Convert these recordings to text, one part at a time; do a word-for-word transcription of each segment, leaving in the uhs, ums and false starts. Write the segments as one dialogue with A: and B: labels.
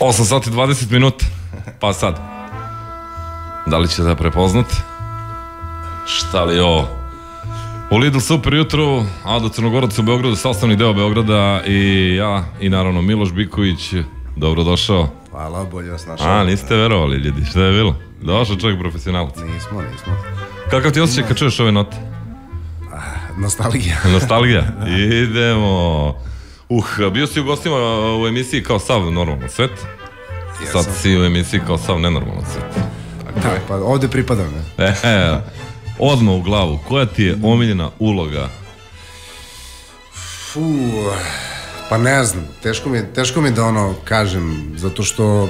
A: osam sati i dvadeset minuta, pa sad. Da li će da prepoznate? Šta li je ovo? U Lidl Super jutru, Ado Crnogorac u Beogradu, sastavni deo Beograda i ja i naravno Miloš Biković, dobrodošao.
B: Hvala, bolje vas našao.
A: A, niste verovali ljudi, šta je bilo? Došao čovjek profesionalac.
B: Nismo, nismo.
A: Kakav ti osjećaj kad čuješ ove note?
B: Nostalgija.
A: Nostalgija, idemo. Uh, bio si u gostima u emisiji kao sav normalan svet. Sad si u emisiji kao sav nenormalan svet.
B: Da, pa ovde pripadam, ne?
A: E, odmah u glavu, koja ti je omiljena uloga?
B: Fuuu, pa ne znam, teško mi, teško mi da ono kažem, zato što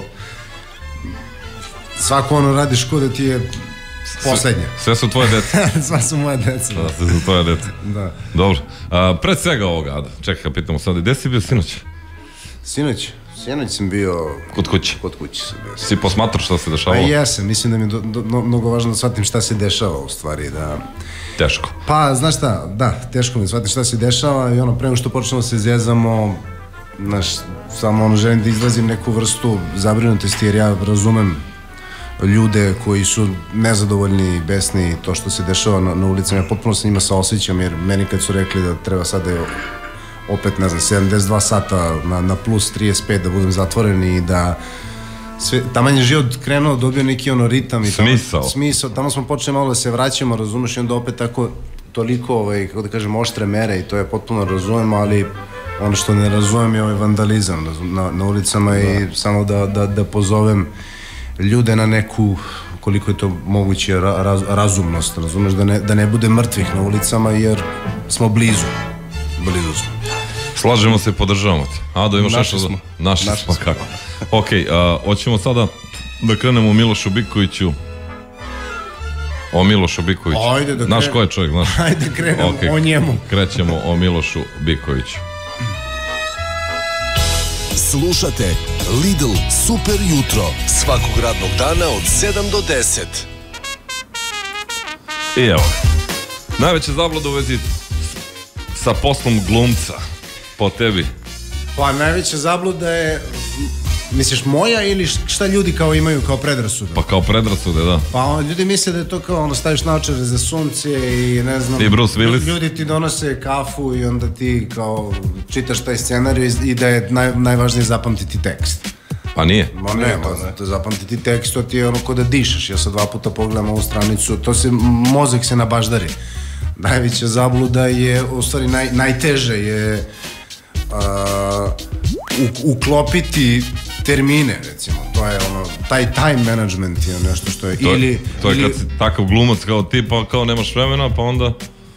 B: svako ono radiš ko da ti je poslednja.
A: Sve su tvoje deca.
B: Sva su moje deca.
A: Da, sve su tvoje deca.
B: Da.
A: Dobro, a, pred svega ovoga, Ada, čekaj, pitamo sad, gde si bio sinoć?
B: Sinoć? Sinoć sam bio...
A: Kod kuće?
B: Kod kuće sam bio.
A: Si posmatrao šta se dešavalo?
B: Pa jesam, mislim da mi je do, do, mnogo važno da shvatim šta se dešava u stvari, da...
A: Teško.
B: Pa, znaš šta, da, teško mi da shvatim šta se dešava i ono, prema što počnemo se zjezamo, znaš, samo ono, želim da izlazim neku vrstu zabrinutosti, jer ja razumem ljude koji su nezadovoljni i besni to što se dešava na, na ulicama, ja potpuno sa njima saosećam, jer meni kad su rekli da treba sada opet, ne znam, sedamdeset dva sata na, na plus trideset pet da budem zatvoren i da sve, taman je život krenuo, dobio neki ono ritam i tamo,
A: smisao.
B: smisao, tamo smo počeli malo da se vraćamo, razumeš, i onda opet tako toliko, ovaj, kako da kažem, oštre mere i to je potpuno razumemo, ali ono što ne razumem je ovaj vandalizam na, na ulicama i samo da, da, da pozovem ljude na neku, koliko je to moguće, raz, razumnost, razumeš, da ne, da ne bude mrtvih na ulicama, jer smo blizu, blizu smo.
A: Slažemo se i podržavamo te. Ado, imaš nešto za... Naši smo. Naši smo, kako. Ok, hoćemo sada da krenemo o Milošu Bikoviću. O Milošu Bikoviću.
B: Ajde da krenemo.
A: Znaš ko je čovjek, znaš?
B: Ajde krenemo o njemu.
A: Krećemo o Milošu Bikoviću.
C: Slušate Lidl Super jutro svakog radnog dana od sedam do deset.
A: I evo, najveća zabluda u vezi sa poslom glumca po tebi.
B: Pa najveća zabluda je, misliš moja ili šta ljudi kao imaju kao predrasude?
A: Pa kao predrasude, da.
B: Pa on, ljudi misle da je to kao ono staviš naočare za sunce i ne znam,
A: i Bruce Willis.
B: Ljudi ti donose kafu i onda ti kao čitaš taj scenarij i da je naj, najvažnije zapamtiti tekst.
A: Pa nije.
B: Ma ne, ma to zapamtiti tekst, to ti je ono ko da dišeš. Ja sad dva puta pogledam ovu stranicu, to se, mozak se nabaždari. Najveća zabluda je, u stvari naj, najteže je uh, uklopiti termine, recimo, to je ono, taj time management je nešto što je,
A: to je
B: ili...
A: To je
B: ili,
A: kad si takav glumac kao ti, pa kao nemaš vremena, pa onda...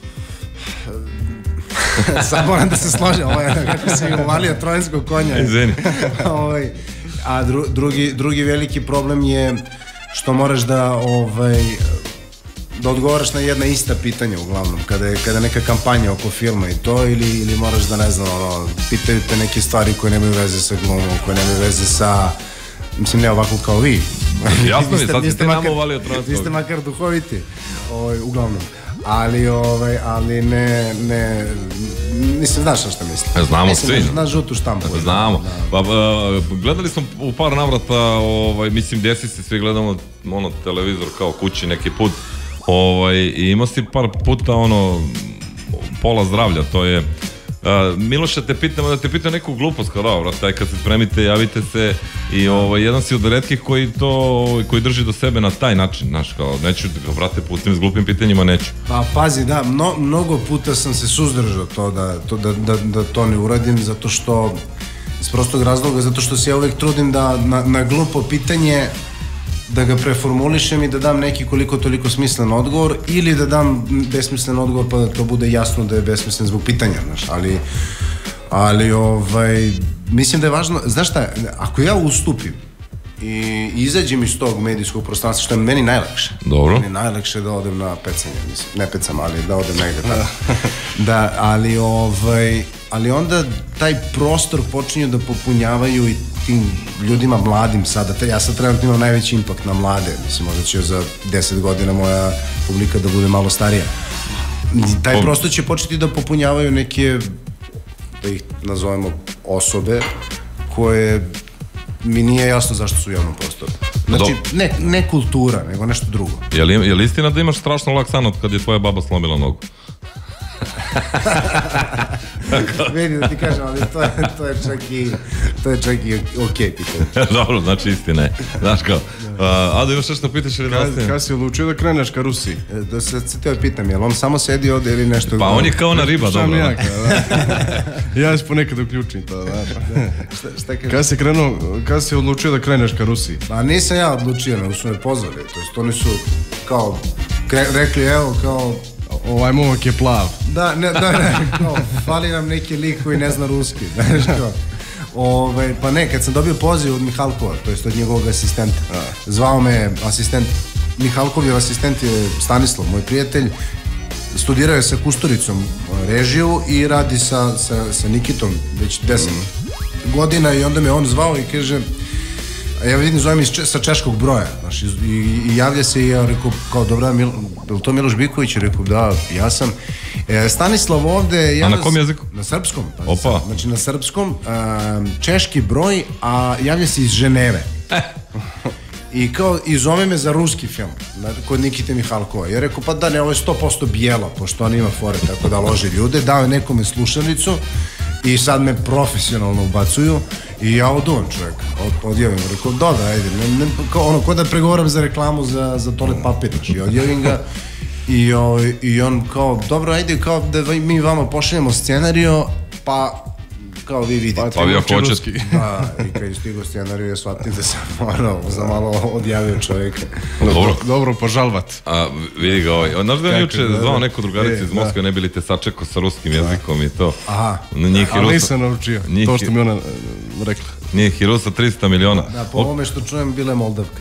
B: Sad moram da se složim, ovo je kako si uvalio trojanskog konja.
A: Izvini.
B: ovaj, a dru, drugi, drugi veliki problem je što moraš da, ovaj, da odgovaraš na jedna ista pitanja uglavnom, kada je, kada je neka kampanja oko filma i to, ili, ili moraš da, ne znam, ono, pitaju te neke stvari koje nemaju veze sa glumom, koje nemaju veze sa, mislim, ne ovako kao vi.
A: Jasno mi, sad si te nama uvalio trojanskog.
B: Vi ste makar duhoviti, ovaj, uglavnom. Ali, ovaj, ali ne, ne, mislim, znaš što mislim.
A: Znamo
B: mislim,
A: svi.
B: Na žutu štampu.
A: Znamo. Pa, gledali smo u par navrata, ovaj, mislim, desi se, svi gledamo ono, televizor kao kući neki put, ovaj, i imao si par puta ono, pola zdravlja, to je... Uh, Miloša, te pitam, da te pitam neku glupost, kao da, vrata, kad se spremite, javite se i ovaj, jedan si od retkih koji to, koji drži do sebe na taj način, znaš, kao, neću, vrate, pustim s glupim pitanjima, neću.
B: Pa, pazi, da, mno, mnogo puta sam se suzdržao to da, to, da, da, da to ne uradim, zato što, iz prostog razloga, zato što se ja uvek trudim da na, na glupo pitanje da ga preformulišem i da dam neki koliko toliko smislen odgovor ili da dam besmislen odgovor pa da to bude jasno da je besmislen zbog pitanja, znaš, ali ali ovaj, mislim da je važno, znaš šta, ako ja ustupim i izađem iz tog medijskog prostranstva, što je meni najlakše.
A: Dobro.
B: Meni najlakše da odem na pecanje, mislim, ne pecam, ali da odem negde tako. Da, ali ovaj, ali onda taj prostor počinju da popunjavaju i tim ljudima mladim sada, ja sad trenutno imam najveći impakt na mlade, mislim, možda će za deset godina moja publika da bude malo starija. Taj prostor će početi da popunjavaju neke, da ih nazovemo, osobe koje mi nije jasno zašto su u javnom prostoru. Znači, ne, ne kultura, nego nešto drugo.
A: Je li, je li istina da imaš strašno lak san od kad je tvoja baba slomila nogu?
B: Vidi da ti kažem, ali to je, to je čak i to je čak i okej pitanje.
A: Dobro, znači istina je. Znaš kao, a, Ado, imaš nešto pitaš ili nastavim?
D: Kada si odlučio da kreneš ka Rusiji?
B: Da se, se te pitam, je li on samo sedi ovde ili nešto?
A: Pa on je kao ona riba, dobro.
D: Ja, da. Ja se ponekad uključim to, znaš.
B: Šta, šta kažem?
D: Kada si krenuo, kada si odlučio da kreneš ka Rusiji?
B: Pa nisam ja odlučio, nego su me pozvali. To jest, oni su kao kre, rekli, evo, kao
D: ovaj momak je plav.
B: Da, ne, da, ne, kao, fali nam neki lik koji ne zna ruski, znaš kao. Ove, pa ne, kad sam dobio poziv od Mihalkova, to jest od njegovog asistenta, zvao me asistent, Mihalkov asistent je Stanislav, moj prijatelj, studirao je sa Kusturicom režiju i radi sa, sa, sa Nikitom već deset mm. godina i onda me on zvao i kaže, ja vidim, zovem iz, sa češkog broja, znaš, i, i javlja se i ja rekao, kao dobra, Mil, je li to Miloš Biković? Rekao, da, ja sam. E, Stanislav ovde...
A: A na kom jeziku?
B: Na srpskom. Pa,
A: Opa.
B: Znači, na srpskom, a, češki broj, a javlja se iz Ženeve.
A: Eh.
B: I kao, i zove me za ruski film, kod Nikite Mihalkova. Ja rekao, pa da, ne, ovo je sto posto bijelo, pošto on ima fore, tako da loži ljude. Dao je nekome slušalicu i sad me profesionalno ubacuju i ja oduvam čovjek, od, odjavim, rekao, dobro, ajde, ne, ne, kao ono, ko da pregovaram za reklamu za, za toalet papir, znači, odjavim ga i, o, i on kao, dobro, ajde, kao da mi vama pošaljemo scenario, pa kao vi vidite.
A: Pa vi ako hoćete.
B: Da, i kad je stigao scenariju, ja shvatim da sam morao za malo odjavio čovjeka.
D: Dobro, dobro požalvat.
A: A vidi ga ovaj, znaš da je juče zvao neko drugarica iz Moskve, ne bi li te sačekao sa ruskim jezikom i to.
B: Aha.
D: Ali nisam naučio, to što mi ona rekla.
A: Nije Hirusa tristo miliona.
B: Da, po ovome što čujem, bila je Moldavka.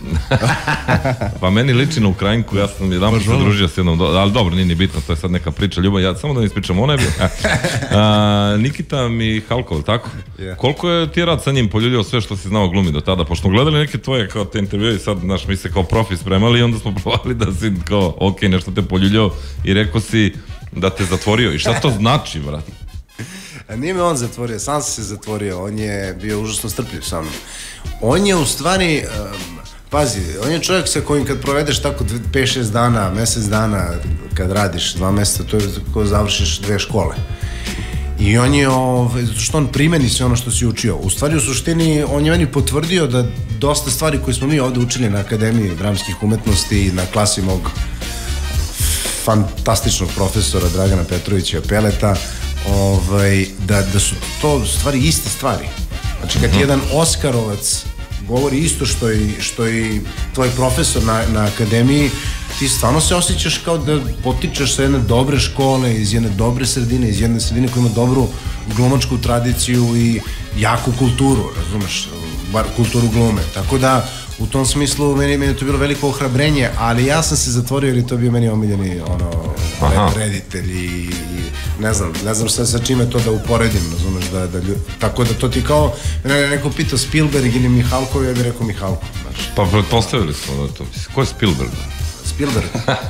A: Pa meni liči na Ukrajinku, ja sam jedan se družio s jednom, ali dobro, nije ni bitno, to je sad neka priča ljubav, ja samo da ne ispričam, ona je bila. A, Nikita Mihalkov, tako?
B: Yeah.
A: Koliko je ti rad sa njim poljuljio sve što si znao glumi do tada? Pošto smo gledali neke tvoje kao te intervjue i sad, znaš, mi se kao profi spremali i onda smo provali da si kao, ok, nešto te poljuljio i rekao si da te zatvorio. I šta to znači, vrat?
B: Nije me on zatvorio, sam se zatvorio, on je bio užasno strpljiv sa mnom. On je u stvari, um, pazi, on je čovjek sa kojim kad provedeš tako pet šest dana, mesec dana, kad radiš dva meseca, to je ko završiš dve škole. I on je, ovaj, zato što on primeni sve ono što si učio. U stvari, u suštini, on je meni potvrdio da dosta stvari koje smo mi ovde učili na Akademiji dramskih umetnosti, na klasi mog fantastičnog profesora Dragana Petrovića Peleta, ovaj, da, da su to stvari iste stvari. Znači, kad jedan Oskarovac govori isto što i, što i tvoj profesor na, na Akademiji, ti stvarno se osjećaš kao da potičeš sa jedne dobre škole, iz jedne dobre sredine, iz jedne sredine koja ima dobru glumačku tradiciju i jaku kulturu, razumeš, bar kulturu glume. Tako da, u tom smislu, meni, meni je to bilo veliko ohrabrenje, ali ja sam se zatvorio jer je to bio meni omiljeni ono, reditelj i, i ne znam, ne znam šta sa čime to da uporedim, razumeš, da, da ljud... tako da to ti kao, ne, neko pitao Spielberg ili Mihalkov, ja bih rekao Mihalkov, znači.
A: Pa pretpostavili smo da to, ko je Spielberg?
B: Spielberg.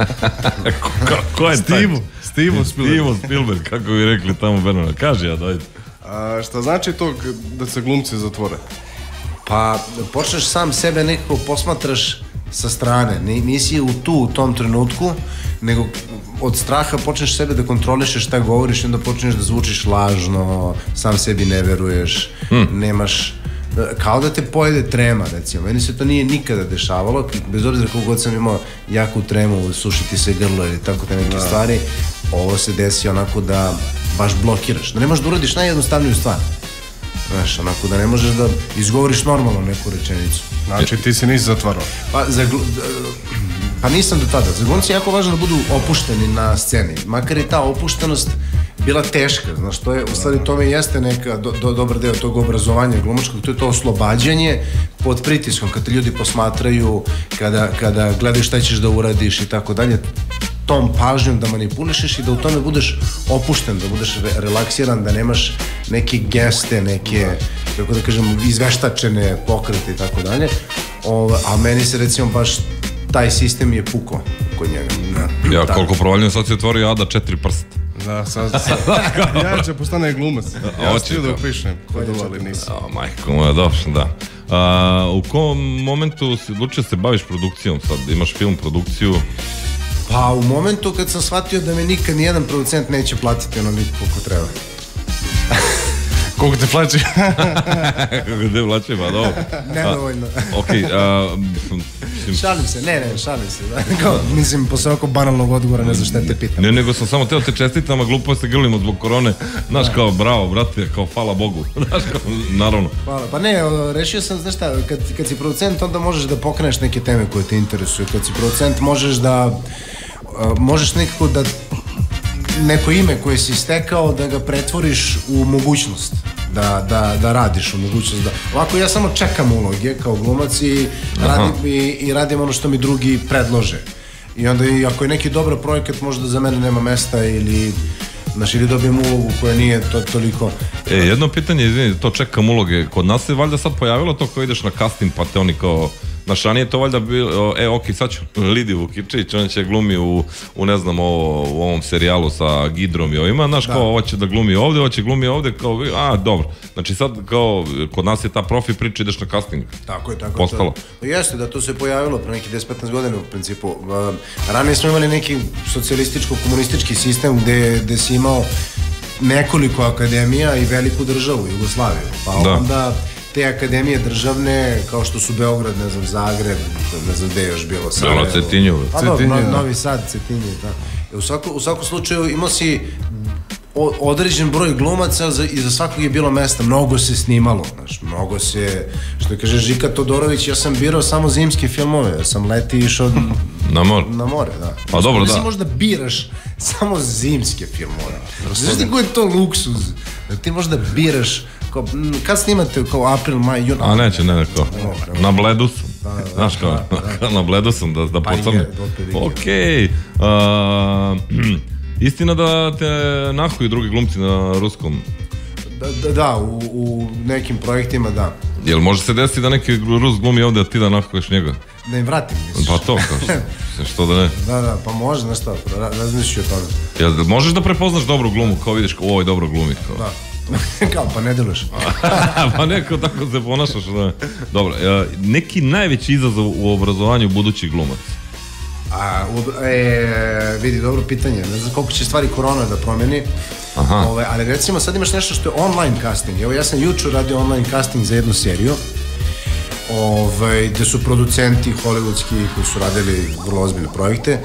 A: ko, ko, ko je taj?
D: Stivo, Stivo Spielberg.
A: Stivo Spielberg, kako bi rekli tamo Bernardo. Kaži ja, dajte.
D: A šta znači to da se glumci zatvore?
B: Pa, počneš sam sebe nekako posmatraš sa strane, nisi u tu, u tom trenutku, nego od straha počneš sebe da kontrolišeš šta govoriš i onda počneš da zvučiš lažno, sam sebi ne veruješ, hmm. nemaš, kao da te pojede trema, recimo. Meni se to nije nikada dešavalo, bez obzira kako god sam imao jaku tremu, sušiti se grlo ili tako te neke da. stvari, ovo se desi onako da baš blokiraš, da ne možeš da uradiš najjednostavniju stvar. Znaš, onako da ne možeš da izgovoriš normalno neku rečenicu.
D: Znači ti se nisi zatvarao?
B: Pa, za, pa nisam do tada. Za glumci je jako važno da budu opušteni na sceni. Makar i ta opuštenost bila teška. Znaš, to je, u stvari tome jeste neka do, do, dobar deo tog obrazovanja glumačkog. To je to oslobađanje pod pritiskom. Kad te ljudi posmatraju, kada, kada gledaš šta ćeš da uradiš i tako dalje. Tom pažnjom da manipulišeš i da u tome budeš opušten, da budeš re relaksiran, da nemaš neke geste, neke, kako da kažem, izveštačene pokrete i tako dalje. A meni se recimo baš taj sistem je pukao kod njega.
A: Ja, koliko provaljno sad se otvorio Ada četiri prsta.
D: Da, sad, sad. Ja će postane glumac. Ja ću da upišem. Kodovali nisam.
A: Majko moja, dobro, da. A, u kom momentu si odlučio se baviš produkcijom sad? Imaš film, produkciju?
B: Pa u momentu kad sam shvatio da me nikad nijedan producent neće platiti onoliko koliko treba.
D: Koliko te plaći?
A: Kako te plaći, ba dobro.
B: Nedovoljno.
A: Ok,
B: šalim se, ne, ne, šalim se. Kao, mislim, posle ovako banalnog odgovora ne znam šta te pitam.
A: Ne, nego sam samo teo te čestitam, a glupo se grlimo zbog korone. Znaš, kao, bravo, brate, kao, hvala Bogu. Znaš, kao, naravno.
B: Hvala. Pa ne, rešio sam, znaš šta, kad, kad si producent, onda možeš da pokreneš neke teme koje te interesuju. Kad si producent, možeš da, možeš nekako da neko ime koje si stekao da ga pretvoriš u mogućnost da, da, da radiš u mogućnost da... Ovako ja samo čekam uloge kao glumac i radim, i, i radim ono što mi drugi predlože. I onda i ako je neki dobar projekat možda za mene nema mesta ili znaš, ili dobijem ulogu koja nije to, toliko...
A: E, jedno pitanje, izvini, to čekam uloge. Kod nas se valjda sad pojavilo to kao ideš na casting pa te oni kao... Znaš, a nije to valjda bilo, e, ok, sad ću Lidiju Vukičić, on će glumi u, u ne znam, ovo, u ovom serijalu sa Gidrom i ovima, znaš, da. Kao, ovo će da glumi ovde, ovo će glumi ovde, kao, a, dobro. Znači, sad, kao, kod nas je ta profi priča, ideš na casting.
B: Tako je, tako
A: Postalo.
B: To. Jeste, da to se pojavilo pre neki deset petnaest godina, u principu. Ranije smo imali neki socijalističko-komunistički sistem gde, gde si imao nekoliko akademija i veliku državu, Jugoslaviju. Pa da. Onda... te akademije državne, kao što su Beograd, ne znam, Zagreb, ne znam gde je još bilo, Sarajevo.
A: Bilo Cetinju.
B: Pa dobro, no, Novi Sad, Cetinju, da. U, svako, u svakom slučaju imao si o, određen broj glumaca za, i za svakog je bilo mesta, mnogo se snimalo, znaš, mnogo se, što kaže Žika Todorović, ja sam birao samo zimske filmove, ja sam leti išao
A: na more.
B: Na more, da.
A: Pa dobro, da.
B: Ti možda biraš samo zimske filmove. Znaš ti koji je to luksuz? Da ti možda biraš kao, kad snimate kao april, maj, jun...
A: A neće, ne, neko. Na bledu sam. Znaš kao, na bledu sam da, da pocrne. Okej. Istina da te nahuju drugi glumci na ruskom?
B: Da, da, da u, u nekim projektima, da.
A: Jel može se desiti da neki Rus glumi ovde, a ti da nahuješ njega?
B: Da im vratim, misliš?
A: Pa to, kao što da ne.
B: Da, da, pa može, znaš šta, razmišljaš o tome.
A: Jel možeš da prepoznaš dobru glumu, kao vidiš, ovo je dobro glumi, kao?
B: Da. Kao, pa ne deluješ.
A: Pa neko tako se ponašaš, da. Dobro, neki najveći izazov u obrazovanju budućih glumaca?
B: A, e, vidi, dobro pitanje. Ne znam koliko će stvari korona da promeni. Ove, ali recimo sad imaš nešto što je online casting. Evo ja sam jučer radio online casting za jednu seriju. Ove, gde su producenti hollywoodski koji su radili vrlo ozbiljne projekte.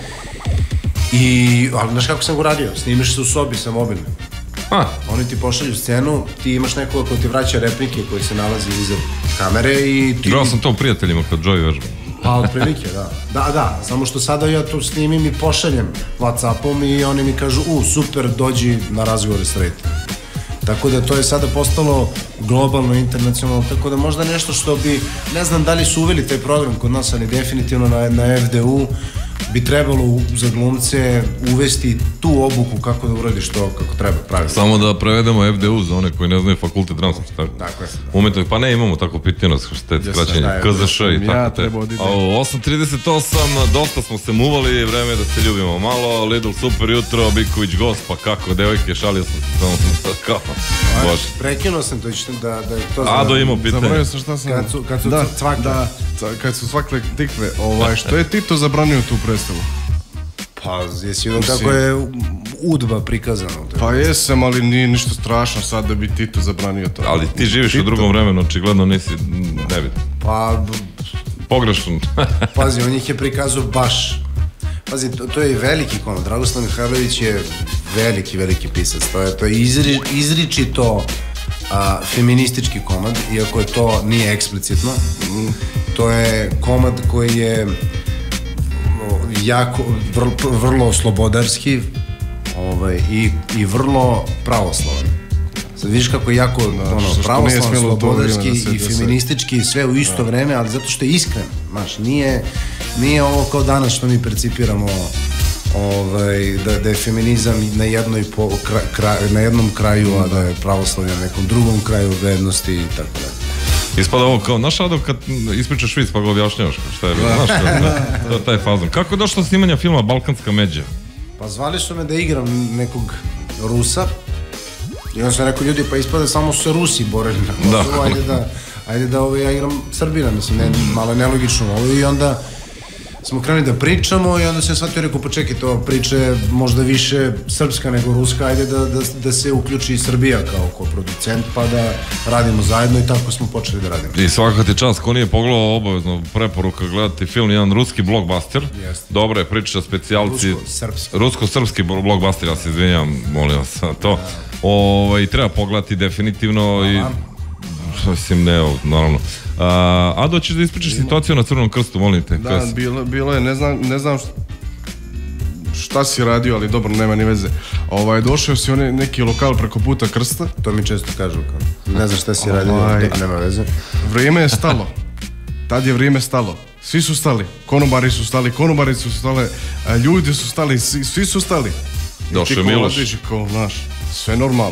B: I, ali znaš kako sam go radio? Snimiš se u sobi sa mobilnim.
A: A.
B: Oni ti pošalju scenu, ti imaš nekoga ko ti vraća replike koji se nalazi iza kamere i ti...
A: Grao sam to u Prijateljima kad Joey vežba.
B: Pa, otprilike, da. Da, da, samo što sada ja to snimim i pošaljem Whatsappom i oni mi kažu, u, super, dođi na razgovore s rediteljem. Tako da to je sada postalo globalno, internacionalno, tako da možda nešto što bi, ne znam da li su uveli taj program kod nas, ali definitivno na, na F D U bi trebalo za glumce uvesti tu obuku kako da uradiš to kako treba praviti.
A: Samo da prevedemo F D U za one koji ne znaju fakultet dramskog, tako?
B: Tako je.
A: Umetno, pa ne imamo tako pitanje, što je skraćenje, K Z Š i tako te. A u osam trideset osam, dosta smo se muvali, vreme je da se ljubimo malo, Lidl super jutro, Biković gost, pa kako, devojke, šalio sam se samo, kao, bože.
B: Prekinuo sam to, da je to...
A: Ado imao pitanje.
D: Zaboravio sam šta sam...
B: Kad su, kad su cvakle.
D: Da, kad su cvakle tikve, ovaj, što je Tito zabranio tu predstavu?
B: Pa, jesi vidio kako je Udba prikazano.
D: Pa jesam, ali nije ništa strašno sad da bi Tito zabranio to.
A: Ali ti živiš u drugom vremenu, očigledno nisi, ne vidim.
B: Pa...
A: Pogrešno.
B: Pazi, on ih je prikazao baš. Pazi, to, to je veliki komad. Dragoslav Mihajlović je veliki, veliki pisac. To je, to je izri, izričito a, feministički komad, iako je to nije eksplicitno. To je komad koji je jako, vrlo, vrlo slobodarski ovaj, i, i vrlo pravoslovan. Sad vidiš kako je jako da, ono, pravoslovan, slobodarski da i feministički sve u isto da. vreme, ali zato što je iskren. Znaš, nije, nije ovo kao danas što mi percipiramo ovaj, da, da je feminizam na, jednoj po, kra, kra, na jednom kraju, a da je pravoslavlje na nekom drugom kraju vrednosti i tako dalje.
A: Ispada ovo kao, znaš Ado, kad ispričaš vic pa ga objašnjavaš, šta je bilo, znaš, to je taj fazon. Kako je došlo snimanja filma Balkanska međa?
B: Pa zvali su me da igram nekog Rusa i on sam rekao, ljudi, pa ispada samo su se Rusi borili na Kosovu, ajde da, ajde da ovo ja igram Srbina, mislim, ne, malo je nelogično ovo i onda smo krenuli da pričamo i onda sam shvatio, rekao, pa čekaj, to priče možda više srpska nego ruska, ajde da, da, da se uključi i Srbija kao koproducent, pa da radimo zajedno i tako smo počeli da radimo.
A: I svaka ti čast, ko nije pogledao, obavezno preporuka gledati film, jedan ruski blockbuster.
B: Jeste.
A: Dobra je priča, specijalci.
B: Rusko-srpski.
A: Rusko-srpski blockbuster, ja se izvinjam, molim vas, to. Ovaj, treba pogledati definitivno i... Mislim, ne, naravno. A, Ado, ćeš da ispričaš situaciju na Crvenom krstu, molim te.
D: Da, bilo, bilo je, ne znam, ne znam šta si radio, ali dobro, nema ni veze. Ovaj, došao si onaj neki lokal preko puta krsta.
B: To mi često kažu, kao, ne znam šta si radio,
D: Ovaj,
B: nema veze.
D: Vrijeme je stalo. Tad je vrijeme stalo. Svi su stali. Konobari su stali, konobari su stale, ljudi su stali, svi, svi su stali.
A: Došao je Miloš.
D: Kao, znaš, sve normalno.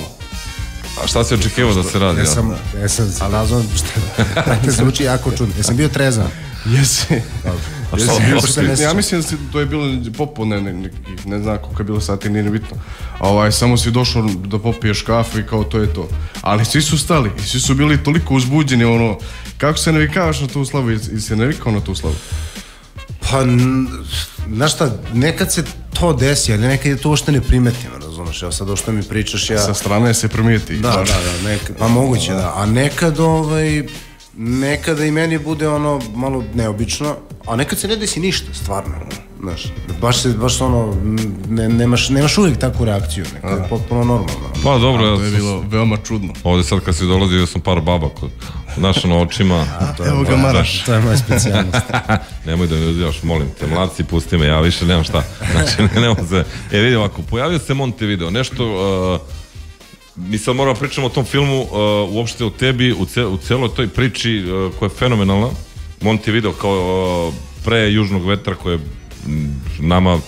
A: A šta si očekivao da se radi?
B: Ja sam, ja sam se nazvao, šta te zvuči jako čudno. Ja sam bio trezan.
D: Jesi.
A: A
D: Jesi
A: šta,
D: bio
A: šta
D: sprit. Ja mislim da si, to je bilo popodne, ne, ne, ne znam koliko je bilo sati, nije bitno. A ovaj, samo si došao da popiješ kafu i kao to je to. Ali svi su stali i svi su bili toliko uzbuđeni, ono, kako se navikavaš na tu slavu i se navikao na tu slavu?
B: Pa, znaš šta, nekad se to desi, ali nekad je to uopšte ne primetim, razumeš, evo sad o što mi pričaš, ja...
D: Sa strane se primijeti.
B: Da, da, da, nekad, pa moguće, da, a nekad, ovaj, nekada i meni bude ono malo neobično, a nekad se ne desi ništa, stvarno, znaš, baš se, baš ono, ne, nemaš, nemaš uvijek takvu reakciju, nekad je potpuno normalno.
A: Pa dobro, ja
D: to je bilo veoma čudno.
A: Ovdje sad kad si dolazio sam par baba kod našo na očima.
D: Evo ga Maraš.
B: To je moja specijalnost.
A: Nemoj da me uzivaš, molim te, mladci, pusti me, ja više nemam šta. Znači, ne, nemam se. E, vidi ovako, pojavio se Montevideo, nešto, uh, mi sad moramo pričamo o tom filmu, uh, uopšte o tebi, u, ce, u celoj toj priči uh, koja je fenomenalna. Montevideo kao uh, pre Južnog vetra koje nama...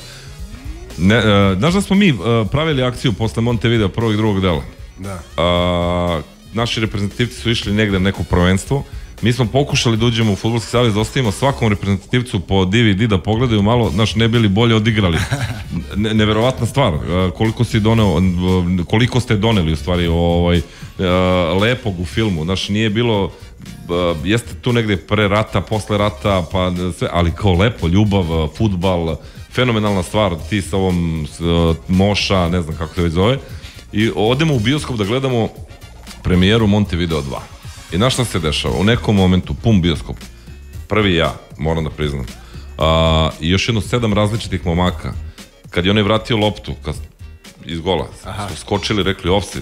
A: Ne, uh, znaš da smo mi uh, pravili akciju posle Montevideo prvog i drugog dela?
B: Da.
A: Uh, naši reprezentativci su išli negde na neko prvenstvo. Mi smo pokušali da uđemo u Fudbalski savez, da ostavimo svakom reprezentativcu po D V D da pogledaju malo, znaš, ne bili bolje odigrali. Ne, neverovatna stvar, koliko si doneo, koliko ste doneli u stvari ovaj, lepog u filmu, znaš, nije bilo, jeste tu negde pre rata, posle rata, pa sve, ali kao lepo, ljubav, fudbal, fenomenalna stvar, ti sa ovom s, Moša, ne znam kako se već zove, i odemo u bioskop da gledamo premijeru Montevideo dva. I znaš šta se dešava? U nekom momentu, pun bioskop, prvi ja, moram da priznam, a, i još jedno sedam različitih momaka, kad je onaj vratio loptu kad, iz gola, su skočili, rekli offside,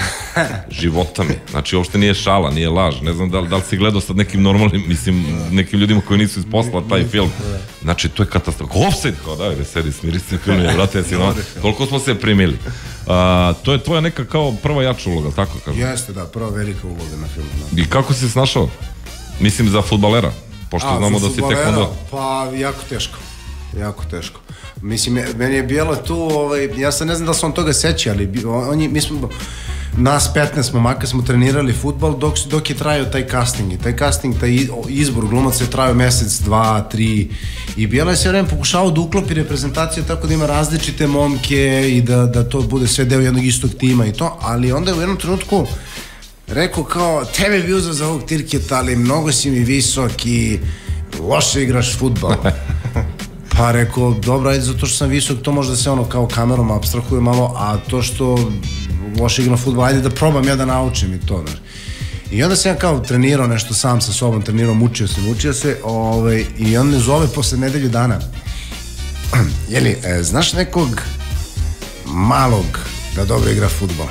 A: života mi, znači uopšte nije šala, nije laž, ne znam da li, da li si gledao sad nekim normalnim, mislim, nekim ljudima koji nisu iz posla taj film, znači to je katastrofa, offside, kao da, da sedi, smiri se film, vrate si, no, koliko smo se primili. A, to je tvoja neka kao prva jača uloga, tako kažem?
B: Jeste, da, prva velika uloga na filmu. Da.
A: I kako si se snašao? Mislim za fudbalera, pošto A, znamo da si tek onda...
B: Pa, jako teško, jako teško. Mislim, meni je bilo tu, ovaj, ja sad ne znam da se on toga seća, ali on je, mi smo, nas petnaest momaka smo trenirali fudbal dok, dok je trajao taj casting. I taj casting, taj izbor glumaca je trajao mesec, dva, tri. I Bijela je sve vreme pokušao da uklopi reprezentaciju tako da ima različite momke i da, da to bude sve deo jednog istog tima i to, ali onda je u jednom trenutku rekao kao, tebe bi uzao za ovog Tirketa, ali mnogo si mi visok i loše igraš fudbal. Pa rekao, dobro, ajde, zato što sam visok, to možda se ono kao kamerom apstrahuje malo, a to što loše igram fudbal, ajde da probam ja da naučim i to, znaš. I onda sam ja kao trenirao nešto sam sa sobom, trenirao, mučio se, mučio se, ovaj, i on me zove posle nedelju dana. Jeli, e, znaš nekog malog da dobro igra fudbal?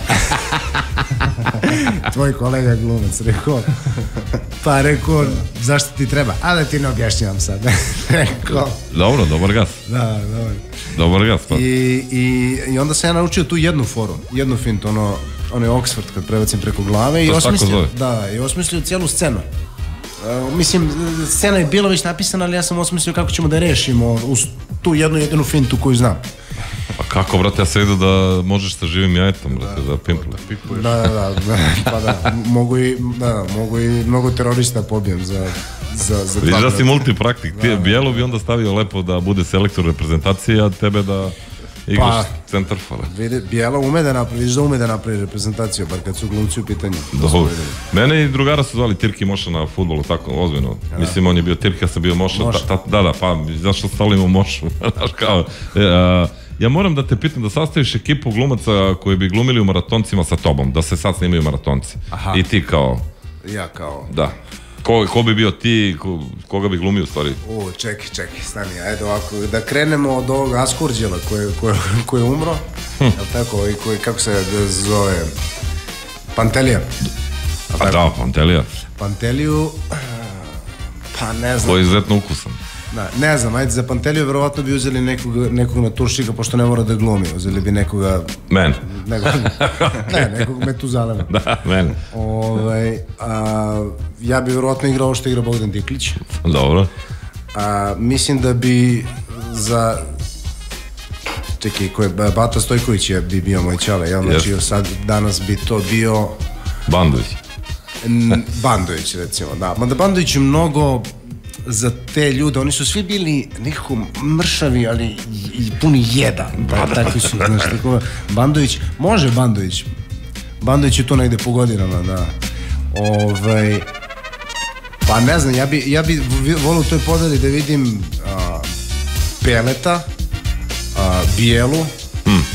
B: Tvoj kolega glumac, rekao, pa rekao, zašto ti treba? A da ti ne objašnjavam sad. Rekao.
A: Dobro, dobar gas.
B: Da, dobar.
A: Dobar gas, pa.
B: I, i, i onda sam ja naučio tu jednu foru, jednu fintu, ono, ono je Oxford kad prebacim preko glave i osmislio, da, i osmislio cijelu scenu. Uh, mislim, scena je bila već napisana, ali ja sam osmislio kako ćemo da rešimo uz tu jednu jedinu fintu koju znam.
A: Pa kako, brate, ja se vidio da možeš sa živim jajetom, brate, da, da pimpuješ.
B: Da, da, da, da, pa da, mogu i, da, mogu i mnogo terorista pobijem za, za, za
A: Viš da si multipraktik, ti Bijelo bi onda stavio lepo da bude selektor reprezentacije, a tebe da... igraš centarfora.
B: Vidi, Bijela ume da napravi, vidiš da ume da napravi reprezentaciju, bar kad su glumci u pitanju.
A: Dobro. Mene i drugara su zvali Tirki Moša na fudbalu, tako, ozbiljno. Mislim, on je bio Tirki, ja sam bio Moša. Da, da, pa zašto stavimo Mošu? Znaš kao, ja moram da te pitam da sastaviš ekipu glumaca koji bi glumili u maratoncima sa tobom, da se sad snimaju maratonci. I ti kao...
B: Ja kao...
A: Da. Ko, ko bi bio ti, ko, koga bi glumio u stvari?
B: U, čekaj, čekaj, stani, ajde ovako, da krenemo od ovog Askurđela koji, koji, koji je umro, hm. jel tako, i koji, kako se zove, Pantelija.
A: A da, Pantelija.
B: Panteliju, pa ne znam.
A: Ko je izuzetno ukusan.
B: Da, ne znam, ajde, za Panteliju verovatno bi uzeli nekog, nekog naturšika, pošto ne mora da glumi, uzeli bi nekoga...
A: Men.
B: Nekog, ne, nekog Metuzalema.
A: Da, men.
B: Ovaj, a, ja bi verovatno igrao ovo što igra Bogdan Diklić.
A: Dobro.
B: A, mislim da bi za... Čekaj, ko je, Bata Stojković je bi bio moj čale, jel? Znači, yes. Sad, danas bi to bio...
A: Bandović.
B: Bandović, recimo, da. Mada Bandović je mnogo... za te ljude, oni su svi bili nekako mršavi, ali i puni jeda. Takvi su, znaš, tako, Bandović, može Bandović. Bandović je tu negde po godinama, da. Ovaj, pa ne znam, ja bi, ja bi volio u toj podeli da vidim a, Peleta, a, Bijelu, hmm.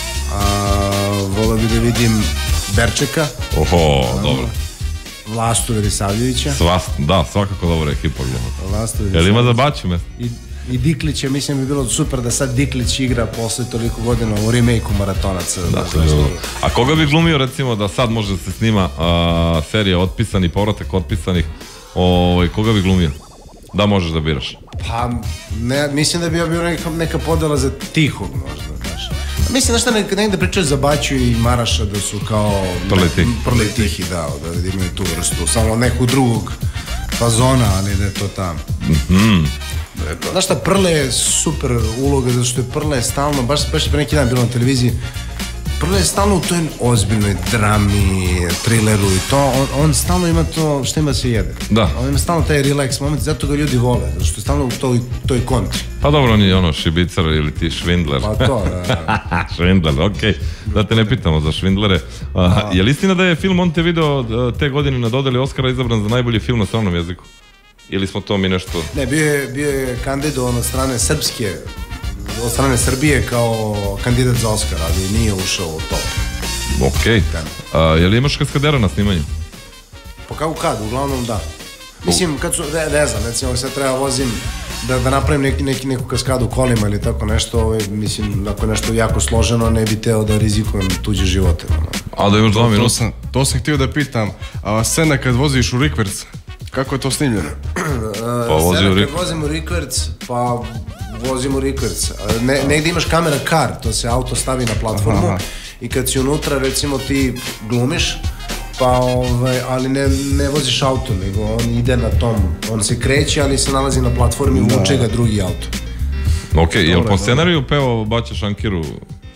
B: a, volio bi da vidim Berčeka.
A: Oho, dobro.
B: Vlastu Velisavljevića.
A: Svast, da, svakako dobra ekipa glumata.
B: Vlastu
A: Velisavljevića. Jel ima za baću me?
B: I, i Diklića, mislim bi bilo super da sad Diklić igra posle toliko godina u remake-u Maratonaca.
A: Da, da, da. A koga bi glumio, recimo, da sad može da se snima a, serija Otpisani, povratak Otpisanih, o, koga bi glumio? Da možeš da biraš.
B: Pa, ne, mislim da bi ja bio neka, neka podela za Tihog možda, znaš. Mislim da šta negde pričaju za Baću i Maraša da su kao prli tihi, da, da imaju tu vrstu, samo nekog drugog fazona, ali da je to tamo.
A: Mhm.
B: Znaš šta, Prle je super uloga, zato što je Prle stalno, baš, baš je pre neki dan bilo na televiziji, Prle je stalno u toj ozbiljnoj drami, trileru i to, on, on stalno ima to, šta ima se jede.
A: Da.
B: On ima stalno taj relax moment, zato ga ljudi vole, zato što je stalno u toj, toj kontri.
A: Pa dobro, on je ono Šibicar ili ti Švindler.
B: Pa to, da, da.
A: Švindler, okej. Okay. Da te ne pitamo za Švindlere. Uh, je li istina da je film On te video te godine na dodeli Oscara izabran za najbolji film na stranom jeziku? Ili smo to mi nešto...
B: Ne, bio je, bio je kandidovan od strane srpske, od strane Srbije kao kandidat za Oscar, ali nije ušao u to.
A: Okej. Okay. Je li imaš kaskadera na snimanju?
B: Pa kako kad, uglavnom da. Mislim, kad su, ne, ne znam, recimo sad treba vozim da, da napravim neki, neki, neku kaskadu kolima ili tako nešto, ovaj, mislim, ako je nešto jako složeno, ne bi teo da rizikujem tuđe živote. No.
A: A da imaš dva minuta?
D: To sam, to sam htio da pitam, a scena kad voziš u rikverc, kako je to snimljeno?
A: Pa vozi u rikverc.
B: Kad vozim u rikverc, pa vozim u rikverc. Ne, negdje imaš kamera car, to se auto stavi na platformu. Aha. I kad si unutra, recimo ti glumiš, pa ovaj, ali ne, ne voziš auto, nego on ide na tom, on se kreće, ali se nalazi na platformi, da. Vuče ga drugi auto.
A: Ok, je li po scenariju peo Baća Šankiru?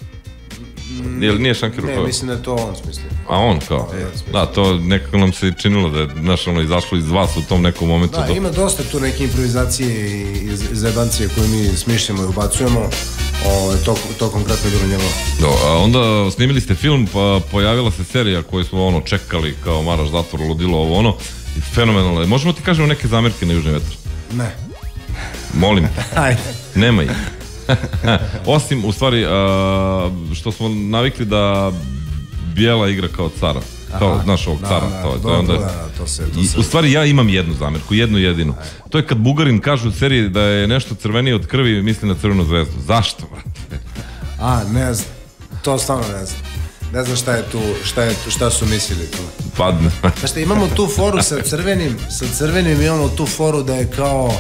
A: Jel nije Šankiru peo?
B: Ne, mislim da je to on smislio.
A: A on kao? Da, to nekako nam se činilo da je, znaš, ono, izašlo iz vas u tom nekom momentu.
B: Da, ima dosta tu neke improvizacije i zajebancije koje mi smišljamo i ubacujemo. O, to, to konkretno je bilo njegovo.
A: Do, a onda snimili ste film, pa pojavila se serija koju smo ono čekali kao Maraš, zatvor, ludilo, ovo ono. I fenomenalno je. Možemo ti kažemo neke zamerke na Južni vetar?
B: Ne.
A: Molim.
B: Ajde.
A: Nema ih. Osim, u stvari, a, što smo navikli da Bijela igra kao cara. Kao, znaš, ovog cara.
B: Da,
A: to,
B: da,
A: to je onda...
B: da, to se, to se...
A: I, u stvari, ja imam jednu zamerku, jednu jedinu. Aj. To je kad Bugarin kaže u seriji da je nešto crvenije od krvi, misli na Crvenu zvezdu. Zašto, brate?
B: A, ne znam. To stvarno ne znam. Ne znam šta je tu, šta, je tu, šta su mislili tu.
A: Padne.
B: Znaš, imamo tu foru sa crvenim, sa crvenim imamo tu foru da je kao...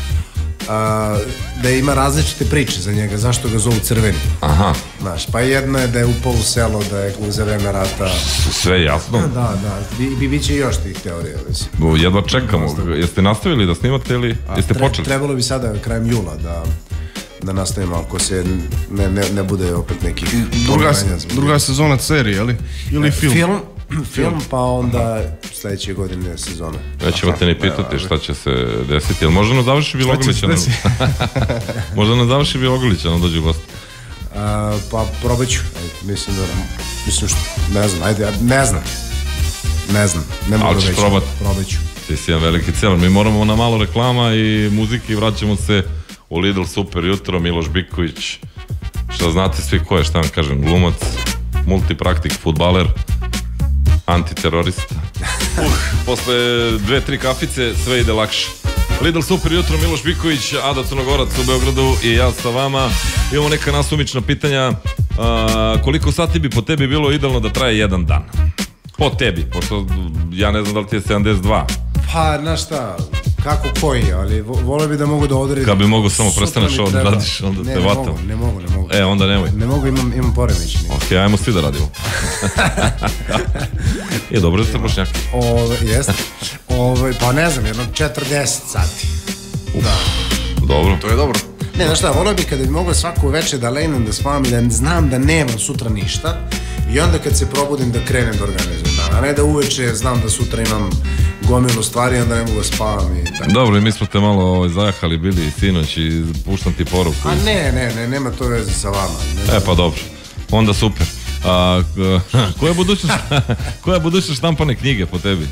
B: A, da ima različite priče za njega, zašto ga zovu crveni.
A: Aha.
B: Znaš, pa jedno je da je upao u selo, da je za vreme rata...
A: Sve jasno.
B: Da, da, bi, bi biće još tih teorija, mislim.
A: Jedva čekamo. Jeste nastavili da snimate ili jeste
B: tre,
A: počeli?
B: Trebalo bi sada krajem jula da, da nastavimo, ako se ne, ne, ne bude opet nekih...
D: Druga, druga sezona serije, ali? Ili film?
B: Film, film, pa onda sledeće godine sezone.
A: Nećemo te ni pitati šta će se desiti, jel možda nam završi Bilogolića? Možda nam završi Bilogolića, nam dođe gost.
B: Uh, pa probat ću. Mislim da, mislim što, ne znam, ajde, ne znam. Ne znam, ne mogu da
A: ćeš
B: reći.
A: probat?
B: Probat ću.
A: Ti si jedan veliki celar. Mi moramo na malo reklama i muzike i vraćamo se u Lidl Super jutro. Miloš Biković, šta znate svi ko je, šta vam kažem, glumac, multipraktik, fudbaler, antiterorista. Uh, posle dve, tri kafice sve ide lakše. Lidl Super jutro, Miloš Biković, Ada Crnogorac u Beogradu i ja sa vama. Imamo neka nasumična pitanja. A, koliko sati bi po tebi bilo idealno da traje jedan dan? Po tebi, pošto ja ne znam da li ti je sedamdeset dva.
B: Pa, znaš šta, kako koji, ali volio bi da mogu da odredim.
A: Kad bi mogu samo prestaneš ovo da radiš, onda
B: ne,
A: te
B: ne
A: vatam.
B: mogu, ne mogu, ne mogu.
A: E, onda nemoj.
B: Ne mogu, imam, imam poremećaj.
A: Ok, ajmo svi da radimo. Je dobro da ste bošnjaki.
B: Ove, jeste. Ove, pa ne znam, jedno četrdeset sati. Da.
A: Dobro.
D: To je dobro.
B: Ne, znaš šta, volio bi kada bi mogao svako večer da legnem, da spavam i da znam da nemam sutra ništa i onda kad se probudim da krenem da organizujem dan, a ne da uveče znam da sutra imam gomilu stvari i onda ne mogu da spavam i tako.
A: Dobro, i mi smo te malo ovaj, zajahali bili sinoć i puštam ti poruku.
B: A ne, ne, ne, nema to veze sa vama. Ne,
A: E pa dobro, onda super. A, koja je budućnost, koja je budućnost štampane knjige po tebi?